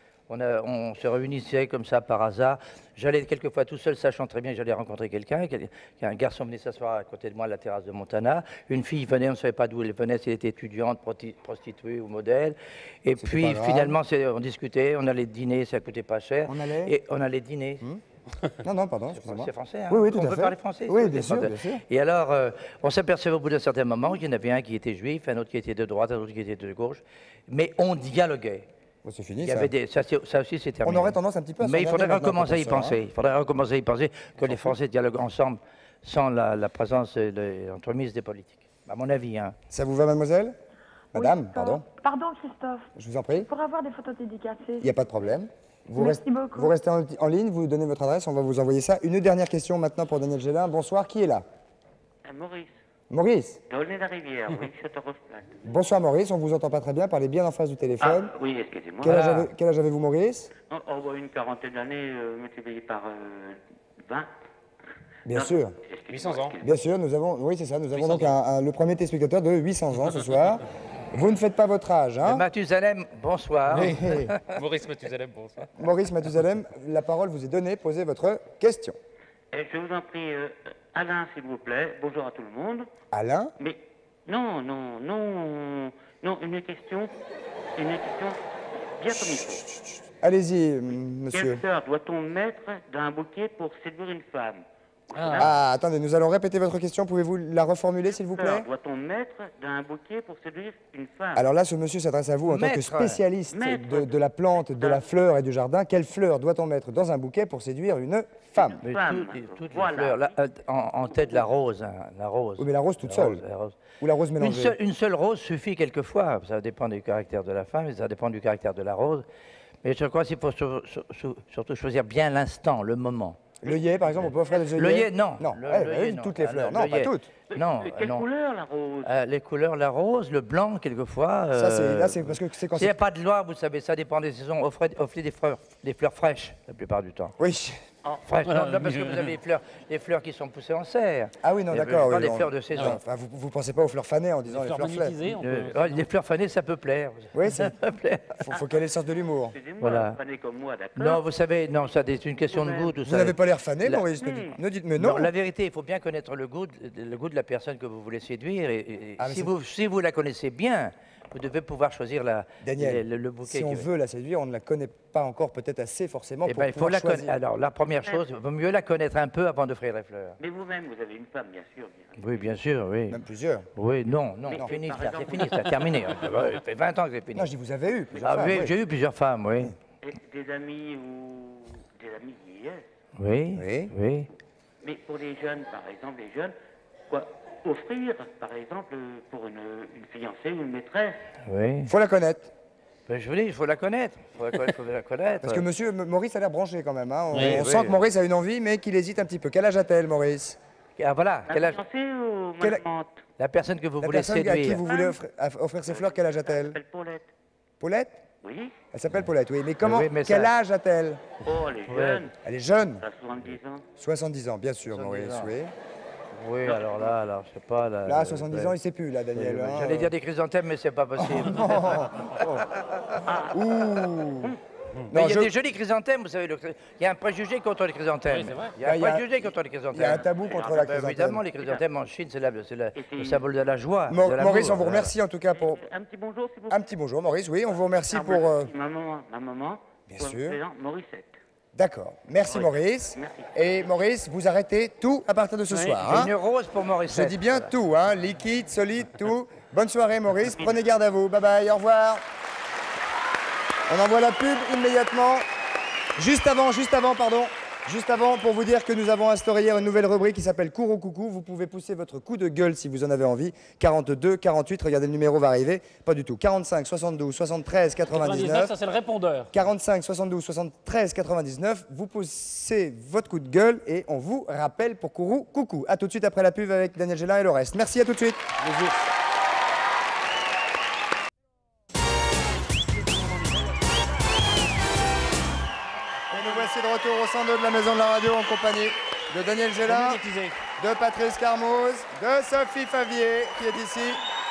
On se réunissait comme ça par hasard. J'allais quelquefois tout seul, sachant très bien que j'allais rencontrer quelqu'un. Un garçon venait s'asseoir à côté de moi à la terrasse de Montana. Une fille venait, on ne savait pas d'où elle venait, si elle était étudiante, prostituée ou modèle. Et puis pas grave. finalement, on discutait, on allait dîner, ça ne coûtait pas cher. On allait Et on allait dîner. Non, non, pardon, excusez-moi. C'est français, hein. Oui, oui, tout on à peut fait. parler français. Oui, c'est bien sûr, français. bien sûr. Et alors, on s'apercevait au bout d'un certain moment qu'il y en avait un qui était juif, un autre qui était de droite, un autre qui était de gauche. Mais on dialoguait. Bon, c'est fini, Il y ça. avait ça aussi, c'est terminé. On aurait tendance un petit peu à Mais il s'emmerder faudrait maintenant recommencer à y pour ça, hein. penser. Il faudrait recommencer à y penser que les Français dialoguent ensemble sans la présence et l'entremise des politiques. À mon avis. Hein. Ça vous va, mademoiselle? Madame, pardon. Pardon, Christophe. Je vous en prie. Pour avoir des photos dédicacées. Il n'y a pas de problème. Merci beaucoup. Vous restez en ligne, vous donnez votre adresse, on va vous envoyer ça. Une dernière question maintenant pour Daniel Gélin. Bonsoir, qui est là? Maurice, Maurice. d'Aulnay-la-Rivière, oui, Châteauroux-Plate. Bonsoir Maurice, on vous entend pas très bien, parlez bien en face du téléphone. Ah, oui, excusez-moi. Quel âge avez-vous Maurice? Oh, bah, une quarantaine d'années, multiplié par 20. Bien Non, sûr. 800 ans. Bien sûr, nous avons, oui c'est ça, nous avons donc le premier téléspectateur de 800 ans ce soir. Vous ne faites pas votre âge, hein? Mathusalem, bonsoir. Oui, oui. Maurice Mathusalem, bonsoir. Maurice Mathusalem, la parole vous est donnée, posez votre question. Je vous en prie, Alain, s'il vous plaît. Bonjour à tout le monde. Alain? Mais non, une question bien comme il faut. Allez-y, monsieur. Quelle fleur doit-on mettre dans un bouquet pour séduire une femme? Ah, attendez, nous allons répéter votre question. Pouvez-vous la reformuler, s'il vous Quelle fleur plaît? doit-on mettre dans un bouquet pour séduire une femme? Alors là, ce monsieur s'adresse à vous en tant que Maître. spécialiste Maître. de la plante, de la fleur et du jardin. Quelle fleur doit-on mettre dans un bouquet pour séduire une femme? Mais Femme. toutes Voilà. les fleurs. Là, en tête, la rose. Hein, la rose. Oui, mais la rose toute La seule. rose, la rose. Ou la rose mélangée? Une seule rose suffit quelquefois. Ça dépend du caractère de la femme et ça dépend du caractère de la rose. Mais je crois qu'il faut surtout choisir bien l'instant, le moment. L'œillet, par exemple, on peut offrir des œillets? L'œillet, non. Non, L'œillet, oui, non. toutes les Ah, fleurs. Non, pas l'œillet. toutes. Non, Quelle non. couleur, la rose? Les couleurs, la rose, le blanc, quelquefois. Ça, là, c'est parce que c'est quand S'il n'y c'est... a pas de loi, vous savez, ça dépend des saisons. Offrez des fleurs fraîches, la plupart du temps. Oui. Fraîches, non, parce que vous avez les fleurs qui sont poussées en serre. Ah oui, non, Et d'accord. pas oui, des bon. fleurs de saison. Enfin, vous ne pensez pas aux fleurs fanées en disant les fleurs fleurs. Les fleurs fanées, ça peut plaire. Oui, ça peut plaire. faut quel est le sens de l'humour? Excusez-moi, Voilà. fané comme moi, d'accord? Non, vous savez, non, ça c'est une question de goût. Tout Vous ça. n'avez pas l'air fané, La- Maurice. Ne dites mais non. La vérité, il faut bien connaître le goût de la personne que vous voulez séduire. Et Ah, mais si vous la connaissez bien, vous devez pouvoir choisir Daniel, le bouquet. si on qui- veut la séduire, on ne la connaît pas encore peut-être assez forcément Eh pour ben, il faut pouvoir la choisir. connaître. Alors, la première chose, il vaut mieux la connaître un peu avant d'offrir les fleurs. Mais vous-même, vous avez une femme, bien sûr. Bien. Oui, bien sûr, oui. Même plusieurs. Oui, non, Mais fini, par ça, c'est exemple- fini, ça, terminé. Ça fait 20 ans que c'est fini. Non, je dis vous avez eu plusieurs Ah, femmes, oui, oui. j'ai eu plusieurs femmes, oui. Et des amis ou des amis hier. Oui, Oui. oui. Mais pour les jeunes, par exemple, les jeunes, quoi, offrir, par exemple, pour une fiancée ou une maîtresse. Oui. Il faut la connaître. Ben, je vous dis, il faut la connaître. Faut la connaître. Parce que monsieur Maurice a l'air branché quand même. Hein. On, Oui, on oui. sent que Maurice a une envie, mais qu'il hésite un petit peu. Quel âge a-t-elle, Maurice? Ah, voilà, La quel âge- fiancée ou Quel- mamante? la personne que vous La voulez personne à qui séduire. vous voulez offrir ses fleurs, quel âge Elle a-t-elle? s'appelle Paulette. Paulette? Oui. Elle s'appelle Paulette, oui. Mais comment? Oui, mais quel ça- âge a-t-elle? Oh, elle est Ouais. jeune. Elle est jeune. Elle a 70 ans. 70 ans, bien sûr, 70 Maurice, ans. oui. Oui, alors là, je sais pas. Là, à 70 ans, il ne sait plus, là, Daniel. hein. J'allais dire des chrysanthèmes, mais c'est pas possible. Ouh. Mais Non, il y a je- des jolis chrysanthèmes, vous savez. Il y a un préjugé contre les chrysanthèmes. Oui, c'est vrai. Il y a un Il y a- préjugé contre les chrysanthèmes. Il y a un tabou contre la Ben, chrysanthème. évidemment, les chrysanthèmes en Chine, c'est le symbole de la joie. de l'amour. Maurice, on vous remercie en tout cas pour... Un petit bonjour, s'il vous plaît. Un petit bonjour, Maurice, oui, on vous remercie Ah, pour... Ma maman. Bien pour sûr. le président Morissette. D'accord, merci Oui. Maurice. Merci. Et Maurice, vous arrêtez tout à partir de ce Oui, soir. hein. Une rose pour Maurice. Je dis bien tout, hein, liquide, solide, tout. Bonne soirée, Maurice. Prenez garde à vous. Bye bye, au revoir. On envoie la pub immédiatement. Juste avant, pour vous dire que nous avons instauré hier une nouvelle rubrique qui s'appelle Cours ou Coucou. Vous pouvez pousser votre coup de gueule si vous en avez envie. 42, 48, regardez le numéro va arriver. Pas du tout. 45, 72, 73, 99. Ça, c'est le répondeur. 45, 72, 73, 99. Vous poussez votre coup de gueule et on vous rappelle pour Cours ou Coucou. A tout de suite après la pub avec Daniel Gélin et le reste. Merci, à tout de suite. Bisous. Voici de retour au 102 de la Maison de la Radio en compagnie de Daniel Gélin, de Patrice Carmoz, de Sophie Favier qui est ici.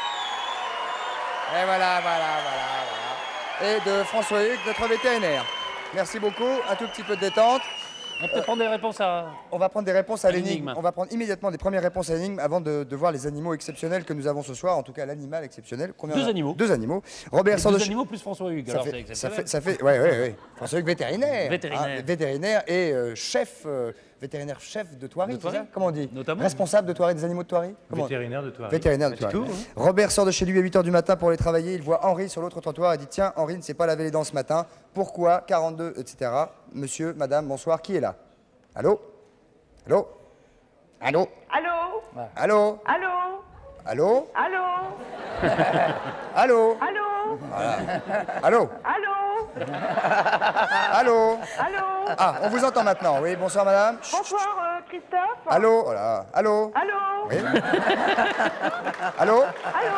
Et voilà. Et de François Hugues, notre vétérinaire. Merci beaucoup, un tout petit peu de détente. On va peut-être prendre des réponses à... On va prendre des réponses à l'énigme. On va prendre immédiatement des premières réponses à l'énigme avant de voir les animaux exceptionnels que nous avons ce soir. En tout cas, l'animal exceptionnel. Deux animaux. Deux animaux. Robert sort deux animaux plus François Hugues. Alors c'est exceptionnel. Ça fait, ouais. François Hugues, vétérinaire. Vétérinaire. Et chef, vétérinaire-chef de Thoiry, c'est ça? Comment on dit? Notamment. Responsable de Thoiry, des animaux de Thoiry? Vétérinaire de Thoiry. Vétérinaire de Thoiry. Robert sort de chez lui à 8h du matin pour aller travailler. Il voit Henri sur l'autre trottoir et dit: tiens, Henri ne s'est pas lavé les dents ce matin. Pourquoi? 42, etc. Monsieur, madame, bonsoir. Qui est là? Allô? Allô? Allô? Allô? Allô? Allô? Allô? Allô? Allô? Allô? Voilà. Allô? Allô? Allô? Allô? Ah, on vous entend maintenant. Oui, bonsoir madame. Bonsoir Christophe. Allô? Voilà. Allô? Allô? Oui. Allô? Allô?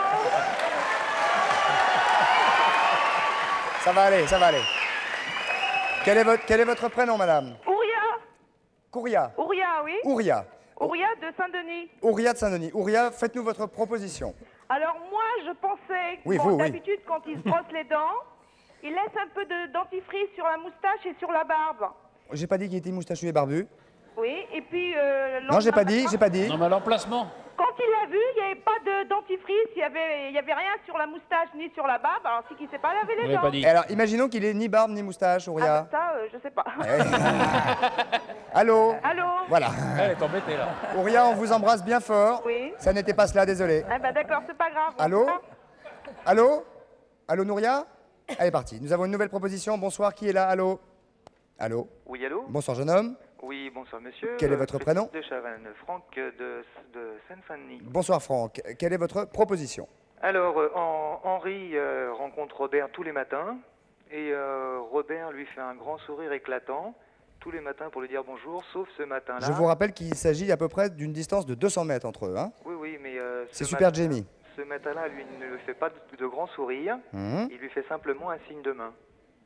Ça va aller, ça va aller. Quel est votre prénom, madame? Ouria. Ouria, oui. Ouria. Ouria de Saint-Denis. Ouria de Saint-Denis. Ouria, faites-nous votre proposition. Alors moi, je pensais que Oui, bon, vous, oui. d'habitude, quand il se brosse les dents, il laisse un peu de dentifrice sur la moustache et sur la barbe. J'ai pas dit qu'il était moustachu et barbu. Oui, et puis... Non, j'ai pas dit. Non, mais l'emplacement. Quand il l'a vu, il n'y avait pas de dentifrice, il y avait rien sur la moustache ni sur la barbe, alors c'est qu'il ne s'est pas lavé les dents. Alors, imaginons qu'il ait ni barbe ni moustache, Ouria. Ah, ça, je sais pas. Allô? Allô? Voilà. Elle est embêtée, là. Ouria, on vous embrasse bien fort. Oui. Ça n'était pas cela, désolé. Ah bah d'accord, c'est pas grave. Allô? Allô? Allô, Nouria? Elle est partie. Nous avons une nouvelle proposition. Bonsoir, qui est là? Allô? Allô? Oui, allô? Bonsoir, jeune homme. Oui, bonsoir, monsieur. Quel est votre prénom? De Chavannes, Franck de Seine-Saint-Denis. Bonsoir, Franck. Quelle est votre proposition? Alors, Henri rencontre Robert tous les matins et Robert lui fait un grand sourire éclatant tous les matins pour lui dire bonjour, sauf ce matin-là. Je vous rappelle qu'il s'agit à peu près d'une distance de 200 mètres entre eux. Hein? Oui, mais... c'est super, Jamie. Ce matin-là, lui ne lui fait pas de grand sourire. Il lui fait simplement un signe de main.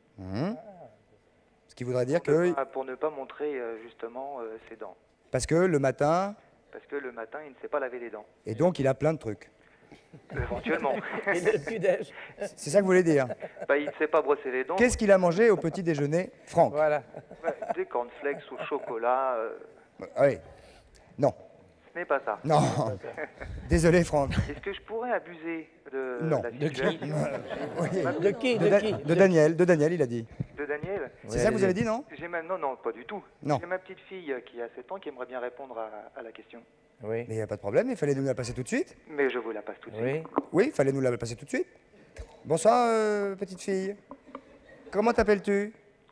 Ce qui voudrait dire que... Pour ne pas montrer justement ses dents. Parce que le matin... Parce que le matin, il ne sait pas laver les dents. Et donc, il a plein de trucs. Éventuellement. C'est ça que vous voulez dire? Bah, il ne sait pas brosser les dents. Qu'est-ce qu'il a mangé au petit déjeuner, Franck? Voilà. Des cornflakes au chocolat. Oui. Non. Ce n'est pas ça. Non. Désolé, Franck. Est-ce que je pourrais abuser de non. la De situation? qui? Oui. De qui? De Daniel. De Daniel, il a dit. De Daniel? C'est ça que vous avez dit, non? Non, pas du tout. Non. J'ai ma petite fille qui a 7 ans qui aimerait bien répondre à la question. Oui. Mais il n'y a pas de problème, il fallait nous la passer tout de suite. Mais je vous la passe tout de suite. Oui, il fallait nous la passer tout de suite. Bonsoir, petite fille. Comment t'appelles-tu?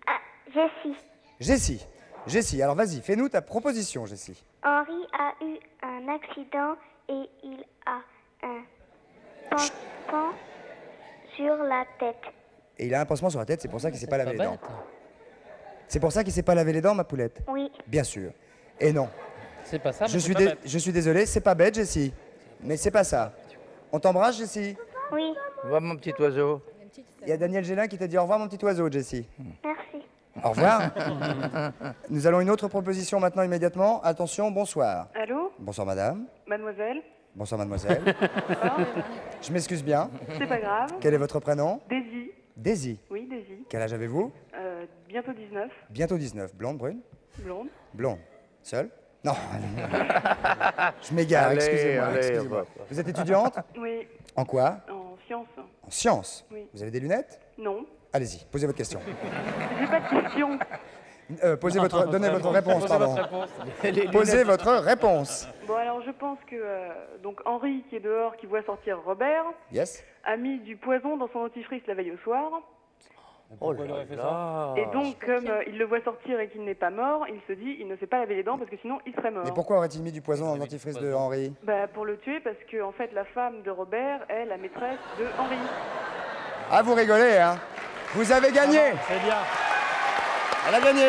Jessie. Jessie, alors vas-y, fais-nous ta proposition, Jessie. Henri a eu un accident et il a un pansement sur la tête. Et il a un pansement sur la tête, c'est pour ça qu'il ne s'est pas lavé les dents. C'est pour ça qu'il ne s'est pas lavé les dents, ma poulette? Oui. Bien sûr. Et non. C'est pas ça, mais je suis désolé, c'est pas bête, Jessie. Mais c'est pas ça. On t'embrasse, Jessie? Oui. Va, mon petit oiseau. Il y a Daniel Gélin qui t'a dit au revoir, mon petit oiseau, Jessie. Merci. Au revoir. Nous allons une autre proposition maintenant immédiatement. Attention, bonsoir. Allô? Bonsoir, madame. Mademoiselle? Bonsoir, mademoiselle. Je m'excuse bien. C'est pas grave. Quel est votre prénom? Daisy. Daisy. Oui, Daisy. Quel âge avez-vous? Bientôt 19. Bientôt 19. Blonde, brune? Blonde. Blonde. Seule? Non. Je m'égare, excusez-moi. Excusez-moi. Vous êtes étudiante? Oui. En quoi? En sciences. En sciences? Oui. Vous avez des lunettes? Non. Allez-y, posez votre question. J'ai pas de question. Donnez votre réponse, pardon. Posez votre réponse. Bon, alors je pense que donc Henri, qui est dehors, qui voit sortir Robert, Yes. a mis du poison dans son dentifrice la veille au soir. Oh là là. Et donc, comme il le voit sortir et qu'il n'est pas mort, il se dit il ne s'est pas lavé les dents parce que sinon il serait mort. Mais pourquoi aurait-il mis du poison dans le dentifrice de Henri? Bah, pour le tuer, parce que en fait, la femme de Robert est la maîtresse de Henri. Ah, vous rigolez, hein? Vous avez gagné! C'est bien. Elle a gagné!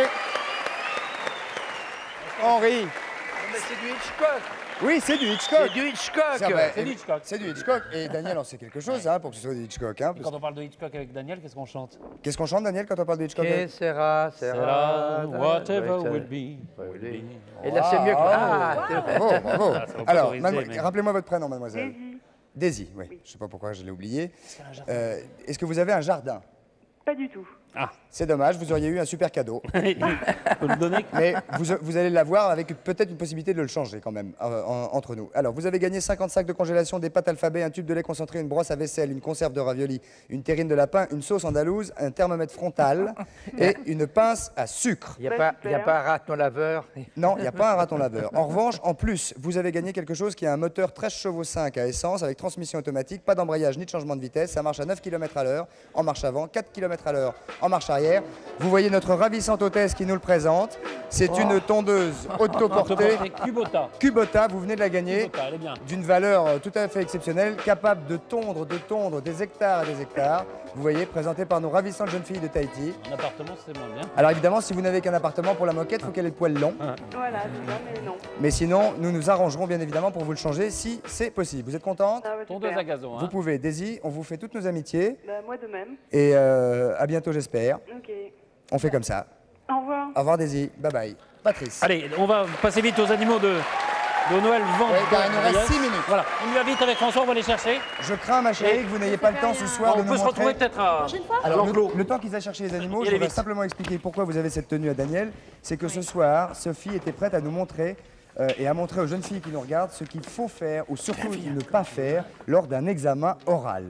Henri! Mais c'est du Hitchcock. Oui, c'est du Hitchcock. C'est du Hitchcock. C'est du Hitchcock. C'est du Hitchcock. Et Daniel en sait quelque chose, hein, pour que ce soit du Hitchcock. Hein, Quand on parle de Hitchcock avec Daniel, qu'est-ce qu'on chante? Qu'est-ce qu'on chante, Daniel, quand on parle de Hitchcock? Que sera, whatever will be. Et là, c'est mieux que... Ah, bravo, bravo. Alors, mais... rappelez-moi votre prénom, mademoiselle. Daisy, oui. Je ne sais pas pourquoi je l'ai oublié. Est-ce que vous avez un jardin? Pas du tout. Ah. C'est dommage, vous auriez eu un super cadeau. Faut le donner. Mais vous allez l'avoir avec peut-être une possibilité de le changer quand même, entre nous. Alors, vous avez gagné 50 sacs de congélation, des pâtes alphabet, un tube de lait concentré, une brosse à vaisselle, une conserve de raviolis, une terrine de lapin, une sauce andalouse, un thermomètre frontal et une pince à sucre. Il n'y a pas un raton laveur? Non, il n'y a pas un raton laveur. En revanche, en plus, vous avez gagné quelque chose qui a un moteur 13 chevaux 5 à essence avec transmission automatique, pas d'embrayage ni de changement de vitesse. Ça marche à 9 km à l'heure en marche avant, 4 km à l'heure en marche arrière. Vous voyez notre ravissante hôtesse qui nous le présente. C'est une tondeuse autoportée. Kubota, vous venez de la gagner. D'une valeur tout à fait exceptionnelle, capable de tondre des hectares et des hectares. Vous voyez, présentée par nos ravissantes jeunes filles de Tahiti. Un appartement, c'est moins bien. Alors évidemment, si vous n'avez qu'un appartement pour la moquette, il faut qu'elle ait le poil long. Voilà, c'est ça, mais non. Mais sinon, nous nous arrangerons bien évidemment pour vous le changer si c'est possible. Vous êtes contente? Tondeuse à gazon. Vous pouvez. Daisy, on vous fait toutes nos amitiés. Bah, moi de même. Et à bientôt, j'espère. Ok. On fait comme ça. Au revoir. Au revoir, Daisy. Bye bye. Patrice. Allez, on va passer vite aux animaux de Noël vente. Oui, car il nous reste 6 minutes. Voilà, on y va vite avec François, on va les chercher. Je crains, ma chérie, que vous n'ayez pas le temps ce soir de nous On peut se retrouver peut-être à l'enclos. Le temps qu'ils aillent chercher les animaux, je voudrais simplement expliquer pourquoi vous avez cette tenue à Daniel. C'est que ce soir, Sophie était prête à nous montrer et à montrer aux jeunes filles qui nous regardent ce qu'il faut faire ou surtout ne pas faire lors d'un examen oral.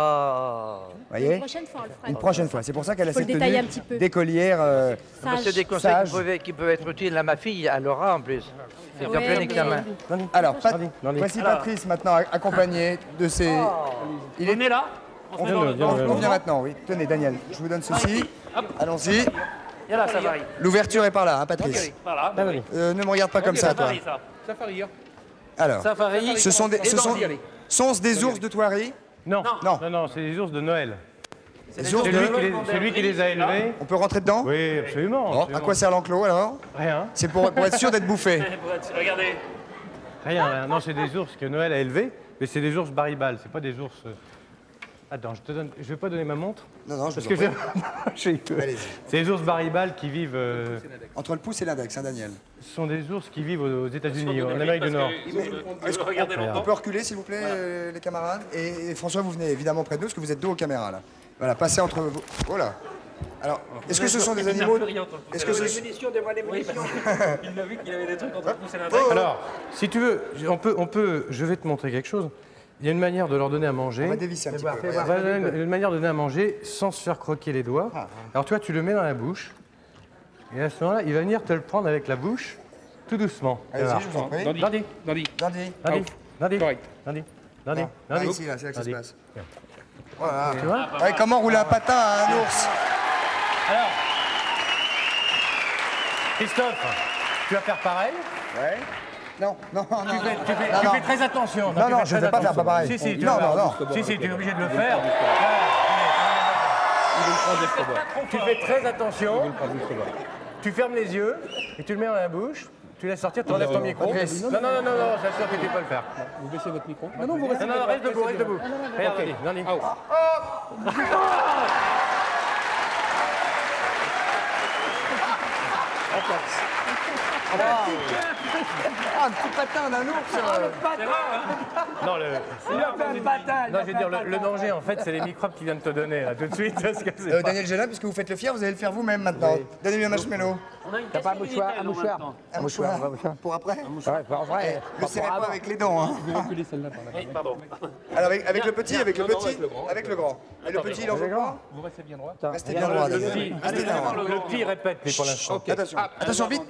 Voyez? Une prochaine fois, on le fera. Une prochaine fois. C'est pour ça qu'elle a Faut le cette détailler tenue un petit peu. d'écolière C'est des conseils qui peuvent être utiles à ma fille, à Laura en plus. C'est en plein examen. Alors, voici Patrice maintenant accompagné de ses... Il est né là. On vient maintenant, oui. Tenez, Daniel, je vous donne ceci. Allons-y. Il y a là, Safari. L'ouverture est par là, hein, Patrice. Voilà. Ne me regarde pas comme ça, toi. Safari. Alors, Safari. ce sont des ours de Thoiry? Non, c'est des ours de Noël. Des ours C'est lui qui les a élevés. On peut rentrer dedans? Oui, absolument. Bon, à quoi sert l'enclos alors? Rien. C'est pour être sûr d'être bouffé. Regardez. Rien. Non, c'est des ours que Noël a élevés, mais c'est des ours baribales, c'est pas des ours... Attends, je vais pas donner ma montre. Non, parce que c'est des ours baribales qui vivent... Entre le pouce et l'index, hein, Daniel. Ce sont des ours qui vivent aux États-Unis, en Amérique du Nord. On peut reculer, s'il vous plaît, les camarades? Et François, vous venez évidemment près de nous, parce que vous êtes dos aux caméras, là. Voilà, passez entre vous. Oh là. Alors, est-ce que ce sont des animaux? Est-ce que ce munitions, des munitions. Il a vu qu'il y avait des trucs entre le pouce et l'index. Alors, si tu veux, je vais te montrer quelque chose. Il y a une manière de leur donner à manger. On va dévisser un petit peu. Une manière de donner à manger sans se faire croquer les doigts. Alors toi, tu le mets dans la bouche. Et à ce moment-là, il va venir te le prendre avec la bouche, tout doucement. Allez-y, je vous en prie. Dandy. Ici, là, c'est là que ça se passe. Voilà. Tu vois? Ouais, comment rouler un patin à un ours? Alors, Christophe, tu vas faire pareil? Ouais. Non. Tu fais très attention. Non, je ne vais pas faire pareil. Si, tu es obligé de le faire. Tu fais très attention. Tu fermes les yeux et tu le mets dans la bouche. Tu laisses sortir, tu enlèves ton micro. Non, j'assure que tu peux le faire. Vous baissez votre micro. Non, reste debout. Regarde, Dandy. Ah, un petit patin d'un ours. Non, Il a fait un patin. non, je veux dire, le danger, en fait, c'est les microbes qui viennent te donner, là, tout de suite. Parce que c'est pas- Daniel Gélin, puisque vous faites le fier, vous allez le faire vous-même maintenant. Donnez-lui un marshmallow. T'as pas un mouchoir? Un mouchoir? Un mouchoir. Pour après. Ouais, pour vrai. Ne serrez pas avec les dents. Hein. Pardon. Alors avec le petit, avec le petit, avec le grand. Et le petit, il en veut pas? Vous restez bien droit. Restez bien droit. Le Daniel. Restez bien droit. petit répète, mais pour l'instant. Attention, attention, vite.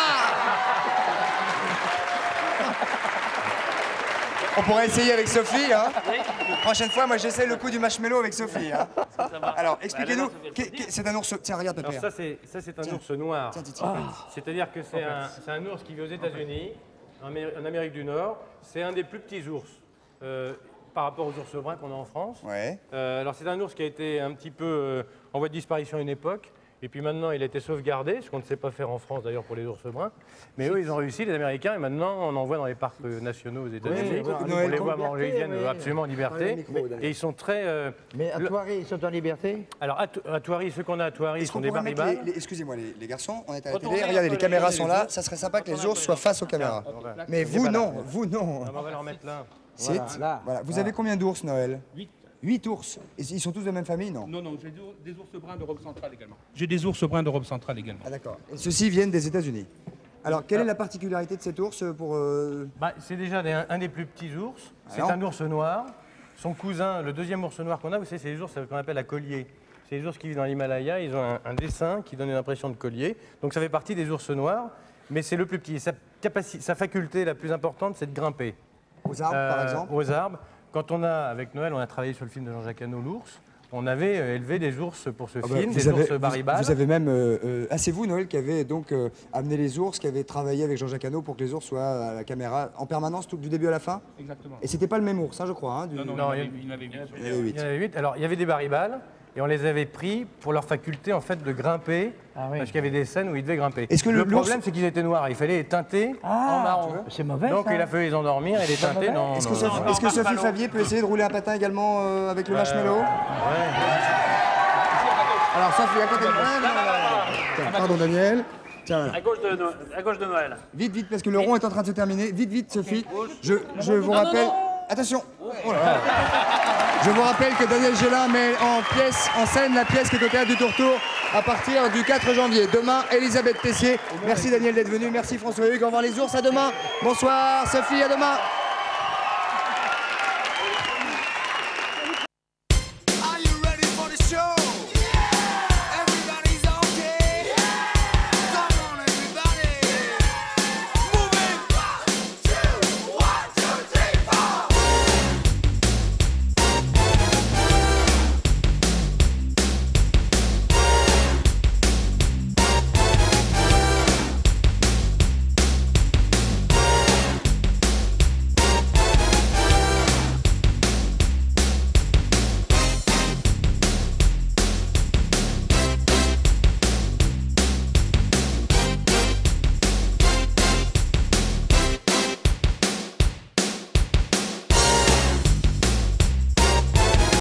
On pourrait essayer avec Sophie. Hein. Prochaine fois, moi j'essaie le coup du marshmallow avec Sophie. Hein. Alors, expliquez-nous. C'est un ours. Tiens, regarde, Alors papa. ça, c'est un ours noir. C'est-à-dire que c'est un ours qui vit aux États-Unis, en Amérique du Nord. C'est un des plus petits ours par rapport aux ours bruns qu'on a en France. Ouais. Alors c'est un ours qui a été un petit peu en voie de disparition à une époque. Et puis maintenant, il a été sauvegardé, ce qu'on ne sait pas faire en France d'ailleurs pour les ours bruns. Mais eux, ils ont réussi, les Américains, et maintenant, on en voit dans les parcs nationaux aux États-Unis. On les voit manger, ils viennent absolument en liberté. Et ils sont très... Mais à Thoiry, ils sont en liberté? Alors, à Thoiry, ceux qu'on a à Thoiry, ils sont des baribales. Excusez-moi, les garçons, on est à la télé. Regardez, les caméras sont là. Ça serait sympa que les ours soient face aux caméras. Mais vous, non. Vous, non. On va leur mettre là. Voilà. Vous avez combien d'ours, Noël? 8 ours. Et ils sont tous de la même famille, non? Non, j'ai des ours bruns d'Europe centrale également. J'ai des ours bruns d'Europe centrale également. Ah d'accord. Et ceux-ci viennent des États-Unis. Alors, quelle est la particularité de cet ours pour... C'est déjà un des plus petits ours. C'est un ours noir. Son cousin, le deuxième ours noir qu'on a, vous savez, c'est les ours qu'on appelle à collier. C'est les ours qui vivent dans l'Himalaya. Ils ont un dessin qui donne une impression de collier. Donc ça fait partie des ours noirs, mais c'est le plus petit. Sa faculté la plus importante, c'est de grimper. Aux arbres, par exemple? Aux arbres. Quand avec Noël, on a travaillé sur le film de Jean-Jacques Hano, l'ours, on avait élevé des ours pour ce film, des ours baribales. Vous avez même... c'est vous, Noël, qui avez donc amené les ours, qui avez travaillé avec Jean-Jacques Hano pour que les ours soient à la caméra en permanence, du début à la fin? Exactement. Et c'était pas le même ours, hein, je crois. Hein, Non, il y en avait 8. Il y en avait 8. Alors, il y avait des baribales, et on les avait pris pour leur faculté, en fait, de grimper, parce qu'il y avait des scènes où ils devaient grimper. Le problème, c'est qu'ils étaient noirs, il fallait les teinter en marron. C'est mauvais, donc, ça. il a fallu les endormir et les teinter dans... Est-ce que Sophie Favier peut essayer de rouler un patin également avec le marshmallow? Alors, Sophie, à côté de... Tiens, pardon, Daniel. Tiens, À gauche de Noël. Vite, vite, parce que le rond est en train de se terminer. Vite, vite, Sophie. Je vous rappelle... Attention. Oh là là. Je vous rappelle que Daniel Gélin met en scène la pièce qui est au Théâtre du Tourtour à partir du 4 janvier. Demain, Elisabeth Tessier. Merci Daniel d'être venu. Merci François Hugues. Au revoir les ours. À demain. Bonsoir Sophie, à demain.